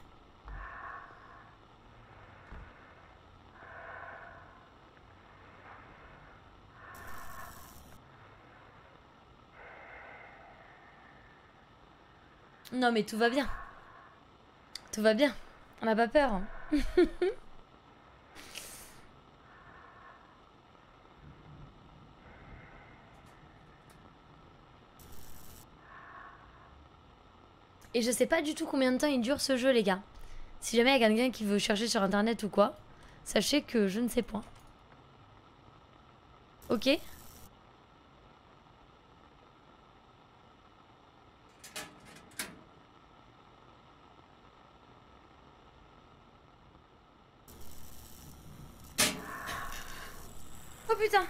Non mais tout va bien. Tout va bien. On n'a pas peur. Hein. Et je sais pas du tout combien de temps il dure ce jeu, les gars. Si jamais il y a quelqu'un qui veut chercher sur internet ou quoi, sachez que je ne sais point. Ok. Oh putain.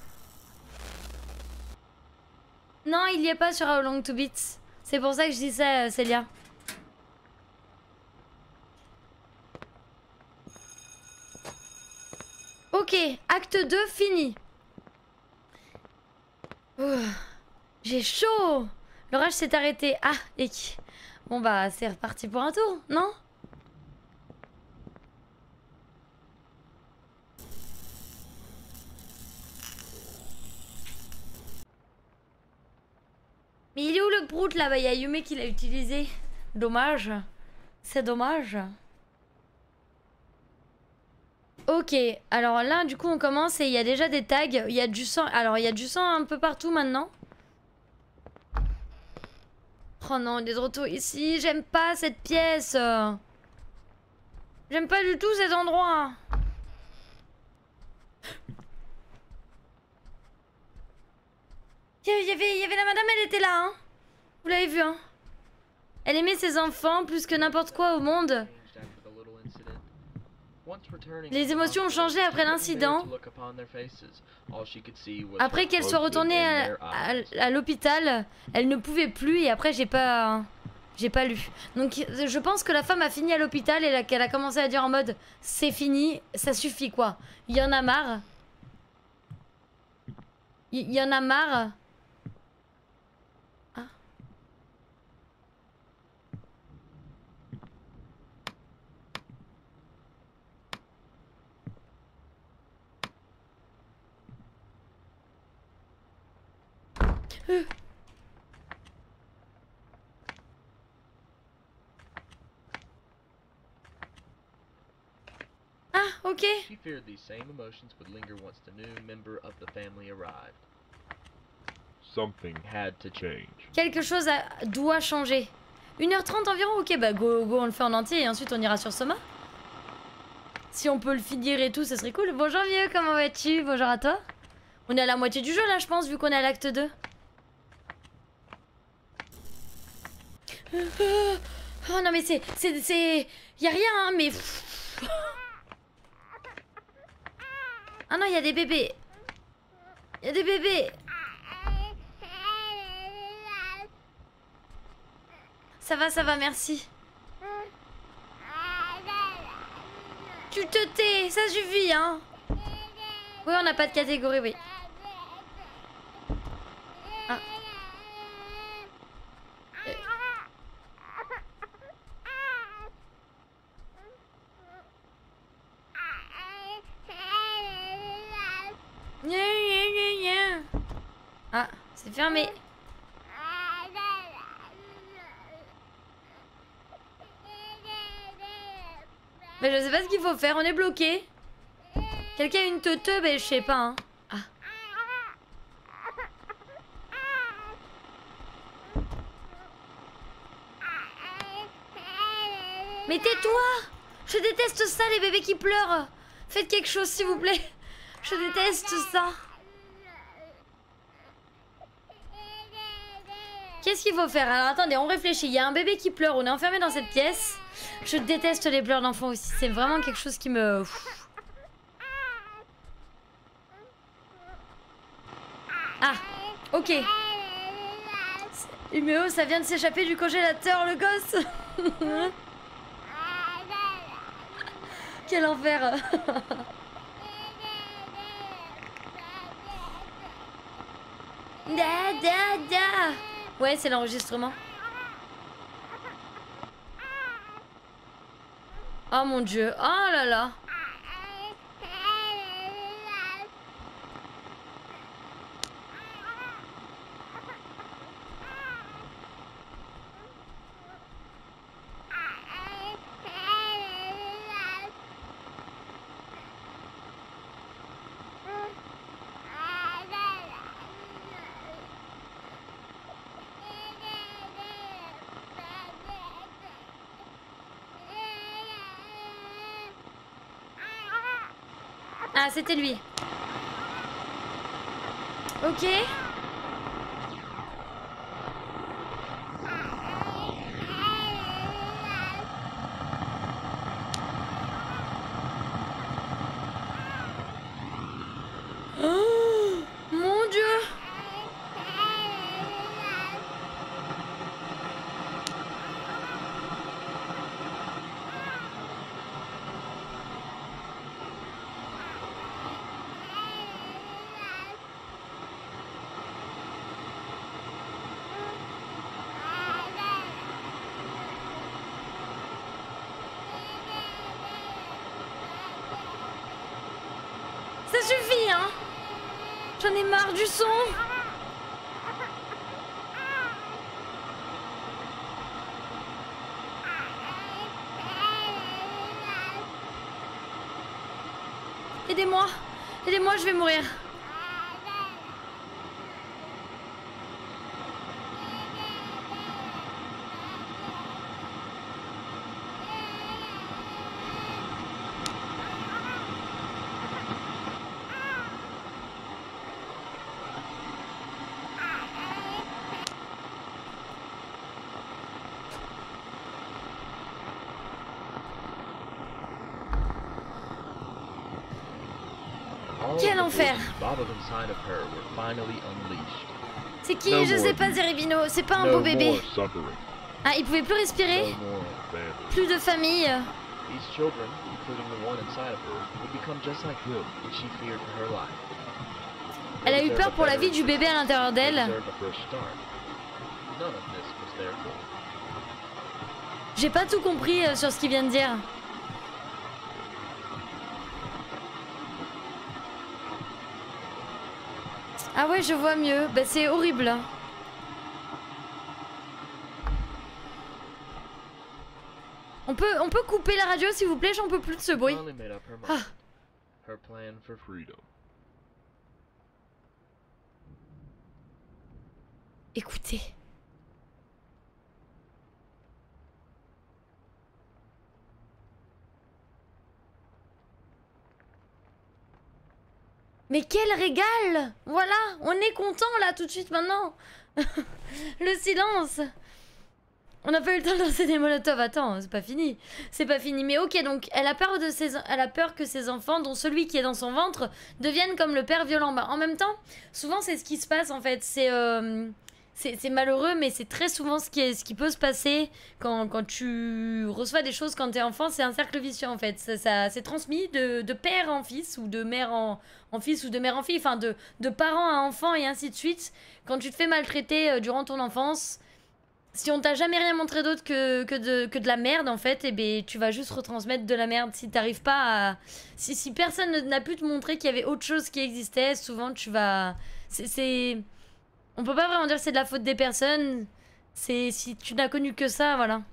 Non, il y est pas sur How Long to Beat. C'est pour ça que je dis ça, Célia. Ok, acte deux fini. J'ai chaud. L'orage s'est arrêté. Ah, et qui... Bon bah, c'est reparti pour un tour, non? Mais il est où le prout là-bas? Il y a Yume qui l'a utilisé. Dommage. C'est dommage. Ok, alors là du coup on commence et il y a déjà des tags. Il y a du sang. Alors il y a du sang un peu partout maintenant. Oh non, il est de retour ici. J'aime pas cette pièce. J'aime pas du tout cet endroit. Il y avait, il y avait la madame, elle était là, hein. Vous l'avez vu, hein. Elle aimait ses enfants plus que n'importe quoi au monde. Les émotions ont changé après l'incident. Après qu'elle soit retournée à, à, à l'hôpital, elle ne pouvait plus et après j'ai pas... J'ai pas lu. Donc je pense que la femme a fini à l'hôpital et qu'elle a commencé à dire en mode c'est fini, ça suffit quoi. Il y en a marre. Il y en a marre. Ah. Euh. Ah, ok. She feared these same emotions would linger once the new member of the family arrived. Something had to change. Quelque chose a, doit changer. une heure trente environ, ok, bah go, go, on le fait en entier et ensuite on ira sur Soma. Si on peut le finir et tout, ce serait cool. Bonjour vieux, comment vas-tu? Bonjour à toi. On est à la moitié du jeu là, je pense, vu qu'on est à l'acte deux. Oh non mais c'est... c'est... c'est... Y'a rien, hein, mais... Ah non, il y a des bébés. Il y a des bébés. Ça va, ça va, merci. Tu te tais, ça suffit, hein. Oui, on n'a pas de catégorie, oui. Ah. Euh. Ah, c'est fermé. Mais je sais pas ce qu'il faut faire, on est bloqué. Quelqu'un a une teuteux, mais je sais pas. Hein. Ah. Mais tais-toi! Je déteste ça, les bébés qui pleurent. Faites quelque chose, s'il vous plaît. Je déteste ça. Qu'est-ce qu'il faut faire? Alors attendez, on réfléchit. Il y a un bébé qui pleure, on est enfermé dans cette pièce. Je déteste les pleurs d'enfants aussi. C'est vraiment quelque chose qui me... Ah, ok. Huméo, ça vient de s'échapper du congélateur, le gosse. Quel enfer. Da, da, da. Ouais, c'est l'enregistrement. Oh mon dieu, oh là là. Ah, c'était lui. Ok. Oh, mon Dieu. Ça suffit, hein. J'en ai marre du son. Aidez-moi. Aidez-moi, je vais mourir. Quel enfer. C'est qui? No Je more sais pas, abuse. Zeribino. C'est pas un No beau bébé. more suffering. Ah, il pouvait plus respirer. No more family. Plus de famille. These children, including the one inside of her, would become just like him, and she feared for her life. Elle a eu peur pour la vie du bébé à l'intérieur They d'elle. deserve a fresh start. None of this was their fault. J'ai pas tout compris euh, sur ce qu'il vient de dire. Ah ouais, je vois mieux. Bah c'est horrible. Hein. On peut, on peut couper la radio s'il vous plaît, j'en peux plus de ce bruit. Finally made up her Ah. mind. Her plan for Freedom. Écoutez. Mais quel régal! Voilà, on est content là tout de suite maintenant. Le silence. On n'a pas eu le temps de lancer des molotovs. Attends, c'est pas fini. C'est pas fini. Mais ok, donc elle a peur de ses, elle a peur que ses enfants, dont celui qui est dans son ventre, deviennent comme le père violent. Bah, en même temps, souvent c'est ce qui se passe en fait. C'est euh, c'est malheureux, mais c'est très souvent ce qui, est, ce qui peut se passer quand, quand tu reçois des choses quand t'es enfant. C'est un cercle vicieux en fait. Ça, ça c'est transmis de, de père en fils ou de mère en, en fils ou de mère en fille. Enfin, de, de parents à enfants et ainsi de suite. Quand tu te fais maltraiter euh, durant ton enfance. Si on t'a jamais rien montré d'autre que, que, de, que de la merde, en fait, eh ben, tu vas juste retransmettre de la merde. Si t'arrives pas à... Si, si personne n'a pu te montrer qu'il y avait autre chose qui existait, souvent tu vas... C'est... On peut pas vraiment dire que c'est de la faute des personnes. C'est si tu n'as connu que ça, voilà.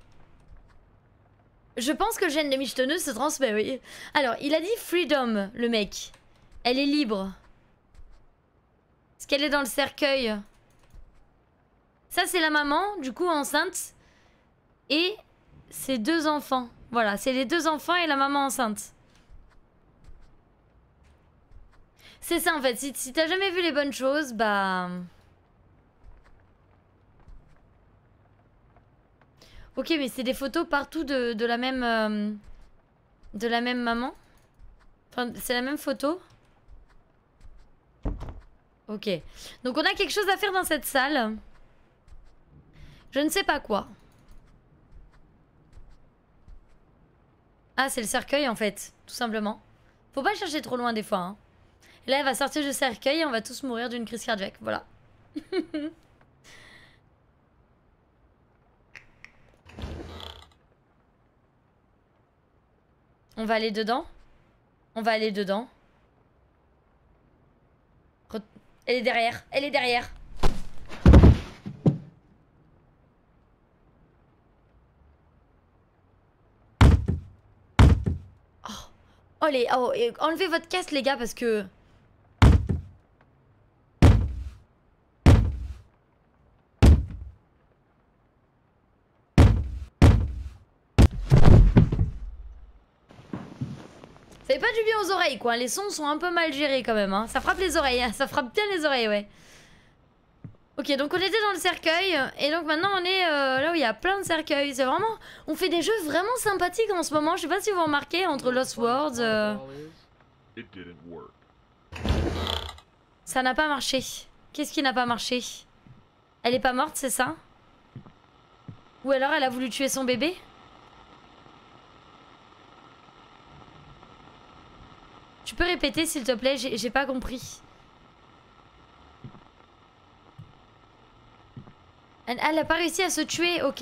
Je pense que le gène de michetonneuse se transmet, oui. Alors, il a dit freedom, le mec. Elle est libre. Est-ce qu'elle est dans le cercueil ? Ça, c'est la maman, du coup, enceinte. Et ses deux enfants. Voilà, c'est les deux enfants et la maman enceinte. C'est ça, en fait. Si, si t'as jamais vu les bonnes choses, bah... Ok, mais c'est des photos partout de, de la même... Euh, de la même maman. Enfin, c'est la même photo. Ok. Donc, on a quelque chose à faire dans cette salle. Je ne sais pas quoi. Ah, c'est le cercueil en fait, tout simplement. Faut pas chercher trop loin des fois. Hein. Et là, elle va sortir du cercueil et on va tous mourir d'une crise cardiaque. Voilà. On va aller dedans. On va aller dedans. Re- Elle est derrière. Elle est derrière. Oh les... Oh, et enlevez votre casque les gars parce que... Ça fait pas du bien aux oreilles quoi, les sons sont un peu mal gérés quand même, hein. Ça frappe les oreilles, hein. Ça frappe bien les oreilles, ouais. Ok, donc on était dans le cercueil, et donc maintenant on est euh, là où il y a plein de cercueils. C'est vraiment... On fait des jeux vraiment sympathiques en ce moment, je sais pas si vous remarquez, entre Lost Worlds... Euh... Ça n'a pas marché. Qu'est-ce qui n'a pas marché? Elle est pas morte, c'est ça? Ou alors elle a voulu tuer son bébé? Tu peux répéter s'il te plaît, j'ai pas compris. Elle, elle a pas réussi à se tuer, ok.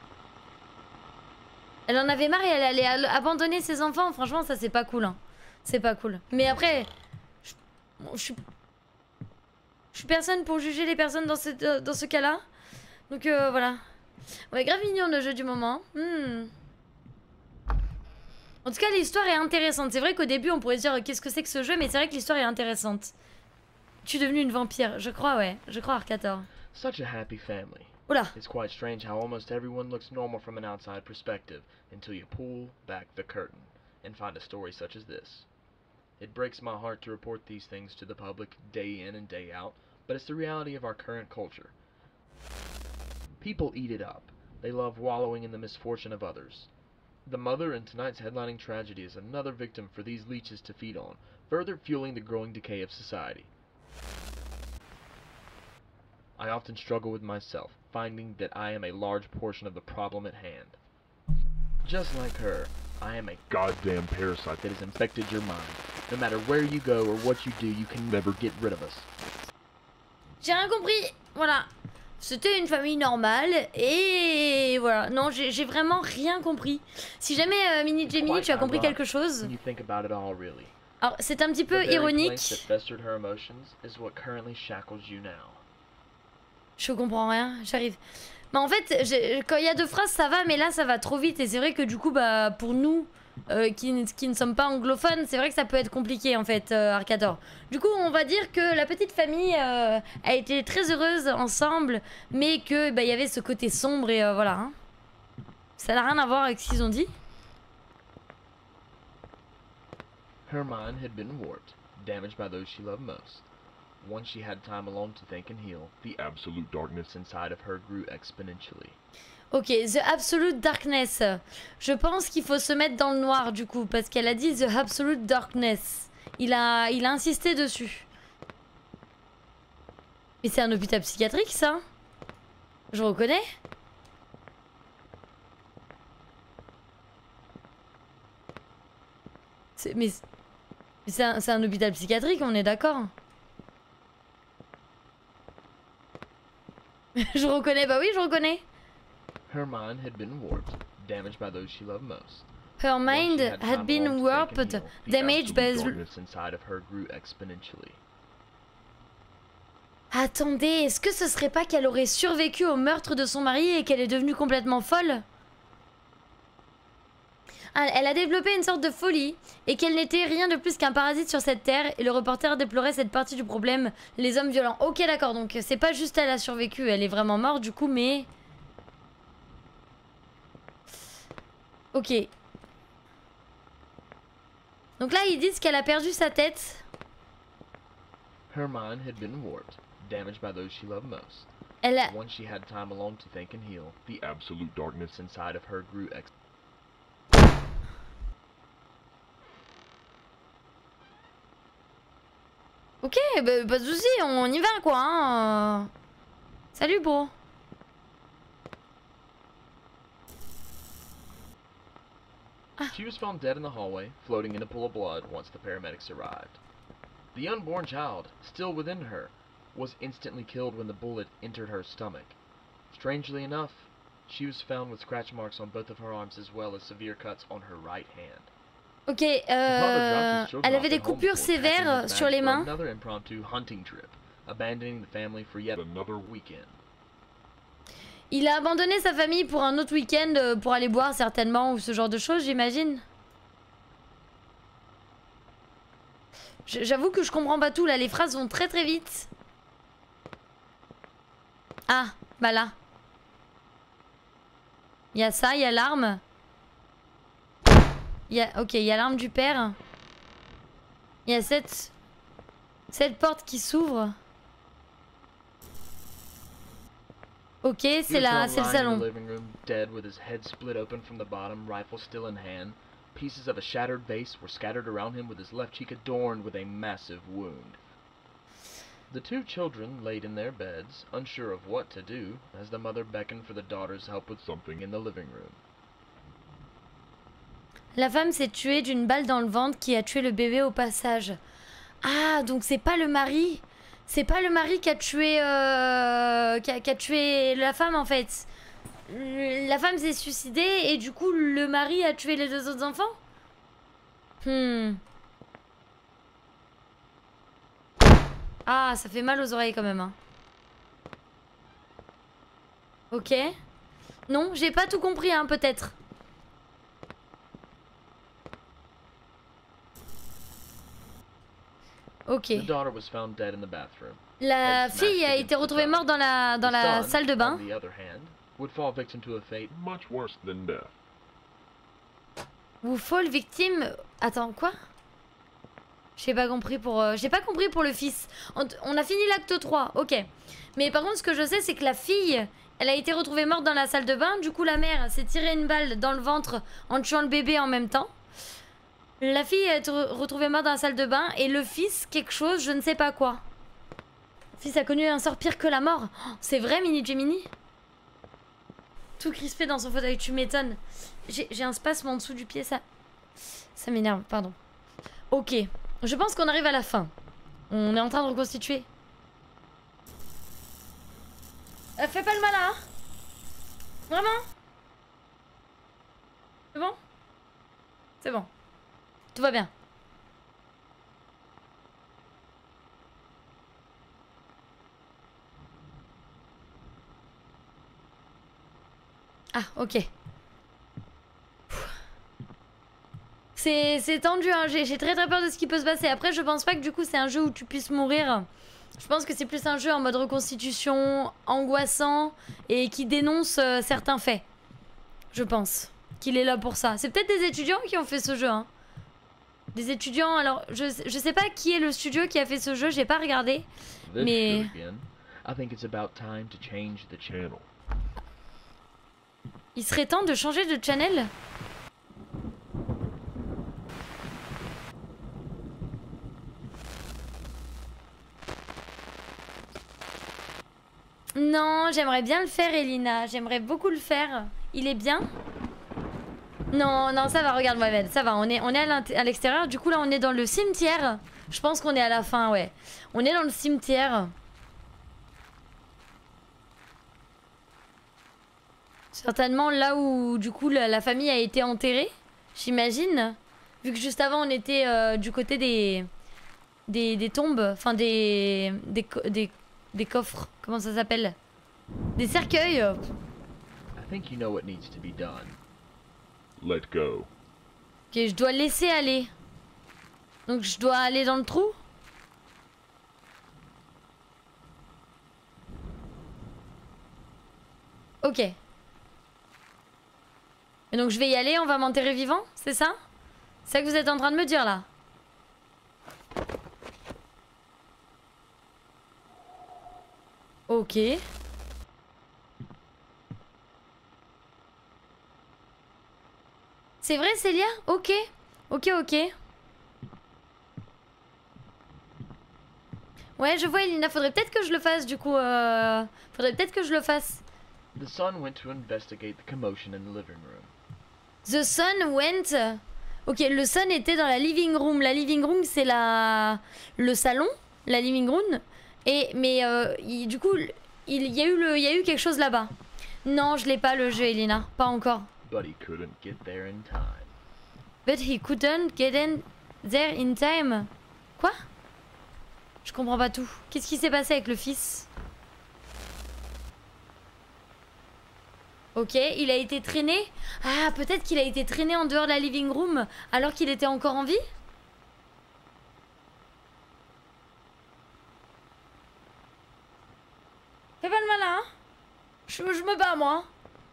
Elle en avait marre et elle allait abandonner ses enfants. Franchement, ça c'est pas cool. Hein. C'est pas cool. Mais après, je, je suis, je suis personne pour juger les personnes dans ce, dans ce cas-là. Donc euh, voilà. Ouais, grave mignon le jeu du moment. Hmm. En tout cas, l'histoire est intéressante. C'est vrai qu'au début, on pourrait se dire qu'est-ce que c'est que ce jeu, mais c'est vrai que l'histoire est intéressante. Tu es devenue une vampire, je crois, ouais. Je crois, Arcator. Such a happy family. Oula. It's quite strange how almost everyone looks normal from an outside perspective until you pull back the curtain and find a story such as this. It breaks my heart to report these things to the public day in and day out, but it's the reality of our current culture. People eat it up. They love wallowing in the misfortune of others. The mother in tonight's headlining tragedy is another victim for these leeches to feed on, further fueling the growing decay of society. I often struggle with myself, finding that I am a large portion of the problem at hand. Just like her, I am a goddamn parasite that has infected your mind. No matter where you go or what you do, you can never get rid of us. J'ai rien compris, voilà. C'était une famille normale et voilà. Non, j'ai vraiment rien compris. Si jamais euh, Mini Jamie, tu as compris quelque chose. Alors, c'est un petit peu ironique. Je comprends rien, j'arrive. Mais en fait, quand il y a deux phrases, ça va, mais là, ça va trop vite. Et c'est vrai que du coup, bah, pour nous, euh, qui, qui ne sommes pas anglophones, c'est vrai que ça peut être compliqué, en fait, euh, Arcator. Du coup, on va dire que la petite famille euh, a été très heureuse ensemble, mais que bah, y avait ce côté sombre et euh, voilà. Hein. Ça n'a rien à voir avec ce qu'ils ont dit. Her mind had been warped, damaged by those she loved most. Once she had time alone to think and heal, the absolute darkness inside of her grew exponentially. Ok, The Absolute Darkness. Je pense qu'il faut se mettre dans le noir du coup, parce qu'elle a dit The Absolute Darkness. Il a, il a insisté dessus. Mais c'est un hôpital psychiatrique ça? Je reconnais? Mais c'est un, un hôpital psychiatrique, on est d'accord? Je reconnais, bah oui, je reconnais. Her mind had been warped, damaged by those she loved most. Her mind had been warped, damaged by those inside of her grew exponentially. Attendez, est-ce que ce serait pas qu'elle aurait survécu au meurtre de son mari et qu'elle est devenue complètement folle? Ah, elle a développé une sorte de folie et qu'elle n'était rien de plus qu'un parasite sur cette terre et le reporter déplorait cette partie du problème, les hommes violents. Ok d'accord, donc c'est pas juste elle a survécu, elle est vraiment morte du coup mais... Ok. Donc là ils disent qu'elle a perdu sa tête. Her mind had been warped, damaged by those she loved most. Elle a... Once she had time alone to think and heal, the absolute darkness inside of her grew ex... Ok, bah, pas de soucis, on y va quoi. Hein. Salut bro. Ah. She was found dead in the hallway, floating in a pool of blood once the paramedics arrived. The unborn child, still within her, was instantly killed when the bullet entered her stomach. Strangely enough, she was found with scratch marks on both of her arms as well as severe cuts on her right hand. Ok, euh, elle avait des coupures sévères sur les mains. Il a abandonné sa famille pour un autre week-end pour aller boire certainement ou ce genre de choses, j'imagine. J'avoue que je comprends pas tout là, les phrases vont très très vite. Ah, bah là. Il y a ça, il y a l'arme. Il y a... Ok, il y a l'arme du père. Il y a cette... cette porte qui s'ouvre. Ok, c'est la... c'est le salon. Dead with his head split open from the bottom, rifle still in hand. Pieces of a shattered vase were scattered around him with his left cheek adorned with a massive wound. The two children laid in their beds, unsure of what to do, as the mother beckoned for the daughter's help with something in the living room. La femme s'est tuée d'une balle dans le ventre qui a tué le bébé au passage. Ah, donc c'est pas le mari. C'est pas le mari qui a tué... Euh, qui, a, qui a tué la femme en fait. La femme s'est suicidée et du coup le mari a tué les deux autres enfants. Hmm. Ah, ça fait mal aux oreilles quand même. Hein. Ok. Non, j'ai pas tout compris, hein, peut-être. Ok. La fille a été retrouvée morte dans la, dans la salle de bain. Ou fall victime... Attends, quoi? J'ai pas compris pour... Euh, j'ai pas compris pour le fils. On, on a fini l'acte trois, ok. Mais par contre, ce que je sais, c'est que la fille, elle a été retrouvée morte dans la salle de bain. Du coup, la mère s'est tiré une balle dans le ventre en tuant le bébé en même temps. La fille a été retrouvée morte dans la salle de bain. Et le fils, quelque chose, je ne sais pas quoi. Le fils a connu un sort pire que la mort. Oh, c'est vrai, Mini Gemini? Tout crispé dans son fauteuil, tu m'étonnes. J'ai un spasme en dessous du pied, ça... Ça m'énerve, pardon. Ok. Je pense qu'on arrive à la fin. On est en train de reconstituer. Euh, fais pas le malin, hein? Vraiment? C'est bon? C'est bon. Tout va bien. Ah, ok. C'est tendu, hein. J'ai très très peur de ce qui peut se passer. Après, je pense pas que du coup c'est un jeu où tu puisses mourir. Je pense que c'est plus un jeu en mode reconstitution, angoissant et qui dénonce euh, certains faits. Je pense qu'il est là pour ça. C'est peut-être des étudiants qui ont fait ce jeu, hein. Des étudiants, alors je, je sais pas qui est le studio qui a fait ce jeu, j'ai pas regardé. Mais... Il serait temps de changer de channel? Non, j'aimerais bien le faire, Elina. J'aimerais beaucoup le faire. Il est bien? Non, non, ça va, regarde, Mohamed. Ça va, on est, on est à l'extérieur. Du coup, là, on est dans le cimetière. Je pense qu'on est à la fin, ouais. On est dans le cimetière. Certainement là où, du coup, la, la famille a été enterrée. J'imagine. Vu que juste avant, on était euh, du côté des... Des, des tombes. Enfin, des... Des... des Des coffres, comment ça s'appelle? Des cercueils. I think you know what needs to be done. Let go. Ok, je dois laisser aller. Donc je dois aller dans le trou? Ok. Et donc je vais y aller, on va m'enterrer vivant, c'est ça? C'est ça que vous êtes en train de me dire là? Ok. C'est vrai, Célia? Ok. Ok, ok. Ouais, je vois, Elina. Faudrait peut-être que je le fasse, du coup. Euh... Faudrait peut-être que je le fasse. The son went to investigate the commotion in the living room. The son went... Ok, le son était dans la living room. La living room, c'est la... le salon. La living room. Et, mais euh, il, du coup, il y, a eu le, il y a eu quelque chose là-bas. Non, je l'ai pas le jeu, Elina. Pas encore. But he couldn't get there in time. But he couldn't get in there in time. Quoi? Je comprends pas tout. Qu'est-ce qui s'est passé avec le fils? Ok, il a été traîné. Ah, peut-être qu'il a été traîné en dehors de la living room alors qu'il était encore en vie? Fais pas le malin, hein? Je, je me bats, moi.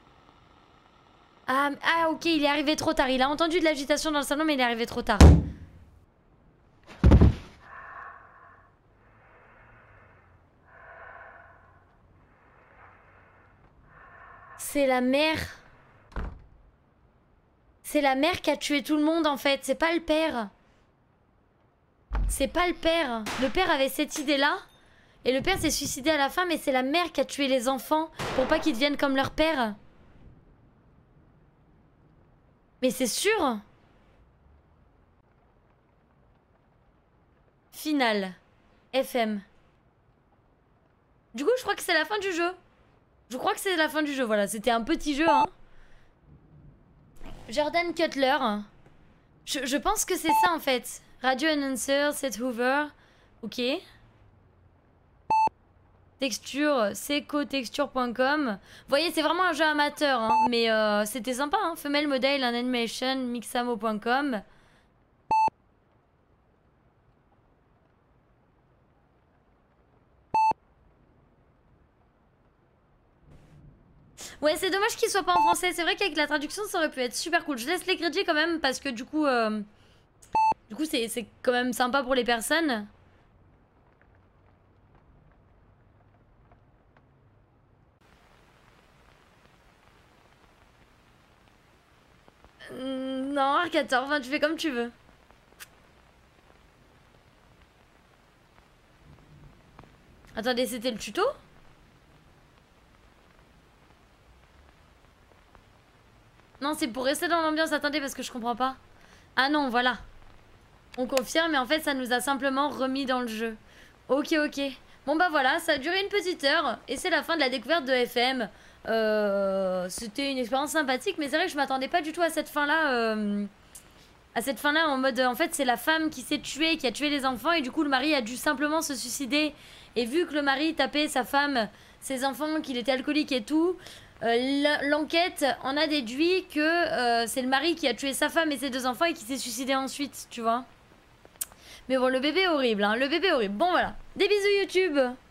Ah, ah, ok, il est arrivé trop tard. Il a entendu de l'agitation dans le salon, mais il est arrivé trop tard. C'est la mère. C'est la mère qui a tué tout le monde en fait, c'est pas le père. C'est pas le père. Le père avait cette idée-là. Et le père s'est suicidé à la fin, mais c'est la mère qui a tué les enfants pour pas qu'ils deviennent comme leur père. Mais c'est sûr. Finale. F M. Du coup, je crois que c'est la fin du jeu. Je crois que c'est la fin du jeu, voilà. C'était un petit jeu, hein. Jordan Cutler. Je, je pense que c'est ça, en fait. Radio Announcer, Seth Hoover. Ok. Texture, secotexture point com. Vous voyez, c'est vraiment un jeu amateur, hein, mais euh, c'était sympa, hein. Female Model and Animation, mixamo point com. Ouais, c'est dommage qu'il soit pas en français. C'est vrai qu'avec la traduction, ça aurait pu être super cool. Je laisse les crédits quand même, parce que du coup, euh, du coup, c'est quand même sympa pour les personnes. Non, Arcator, enfin, tu fais comme tu veux. Attendez, c'était le tuto? Non, c'est pour rester dans l'ambiance. Attendez, parce que je comprends pas. Ah non, voilà. On confirme, mais en fait, ça nous a simplement remis dans le jeu. Ok, ok. Bon bah voilà, ça a duré une petite heure. Et c'est la fin de la découverte de F M. Euh, C'était une expérience sympathique, mais c'est vrai que je m'attendais pas du tout à cette fin-là. Euh, à cette fin-là, en mode, en fait, c'est la femme qui s'est tuée, qui a tué les enfants, et du coup, le mari a dû simplement se suicider. Et vu que le mari tapait sa femme, ses enfants, qu'il était alcoolique et tout, euh, l'enquête en a déduit que euh, c'est le mari qui a tué sa femme et ses deux enfants et qui s'est suicidé ensuite, tu vois. Mais bon, le bébé est horrible, hein, le bébé est horrible. Bon, voilà. Des bisous YouTube.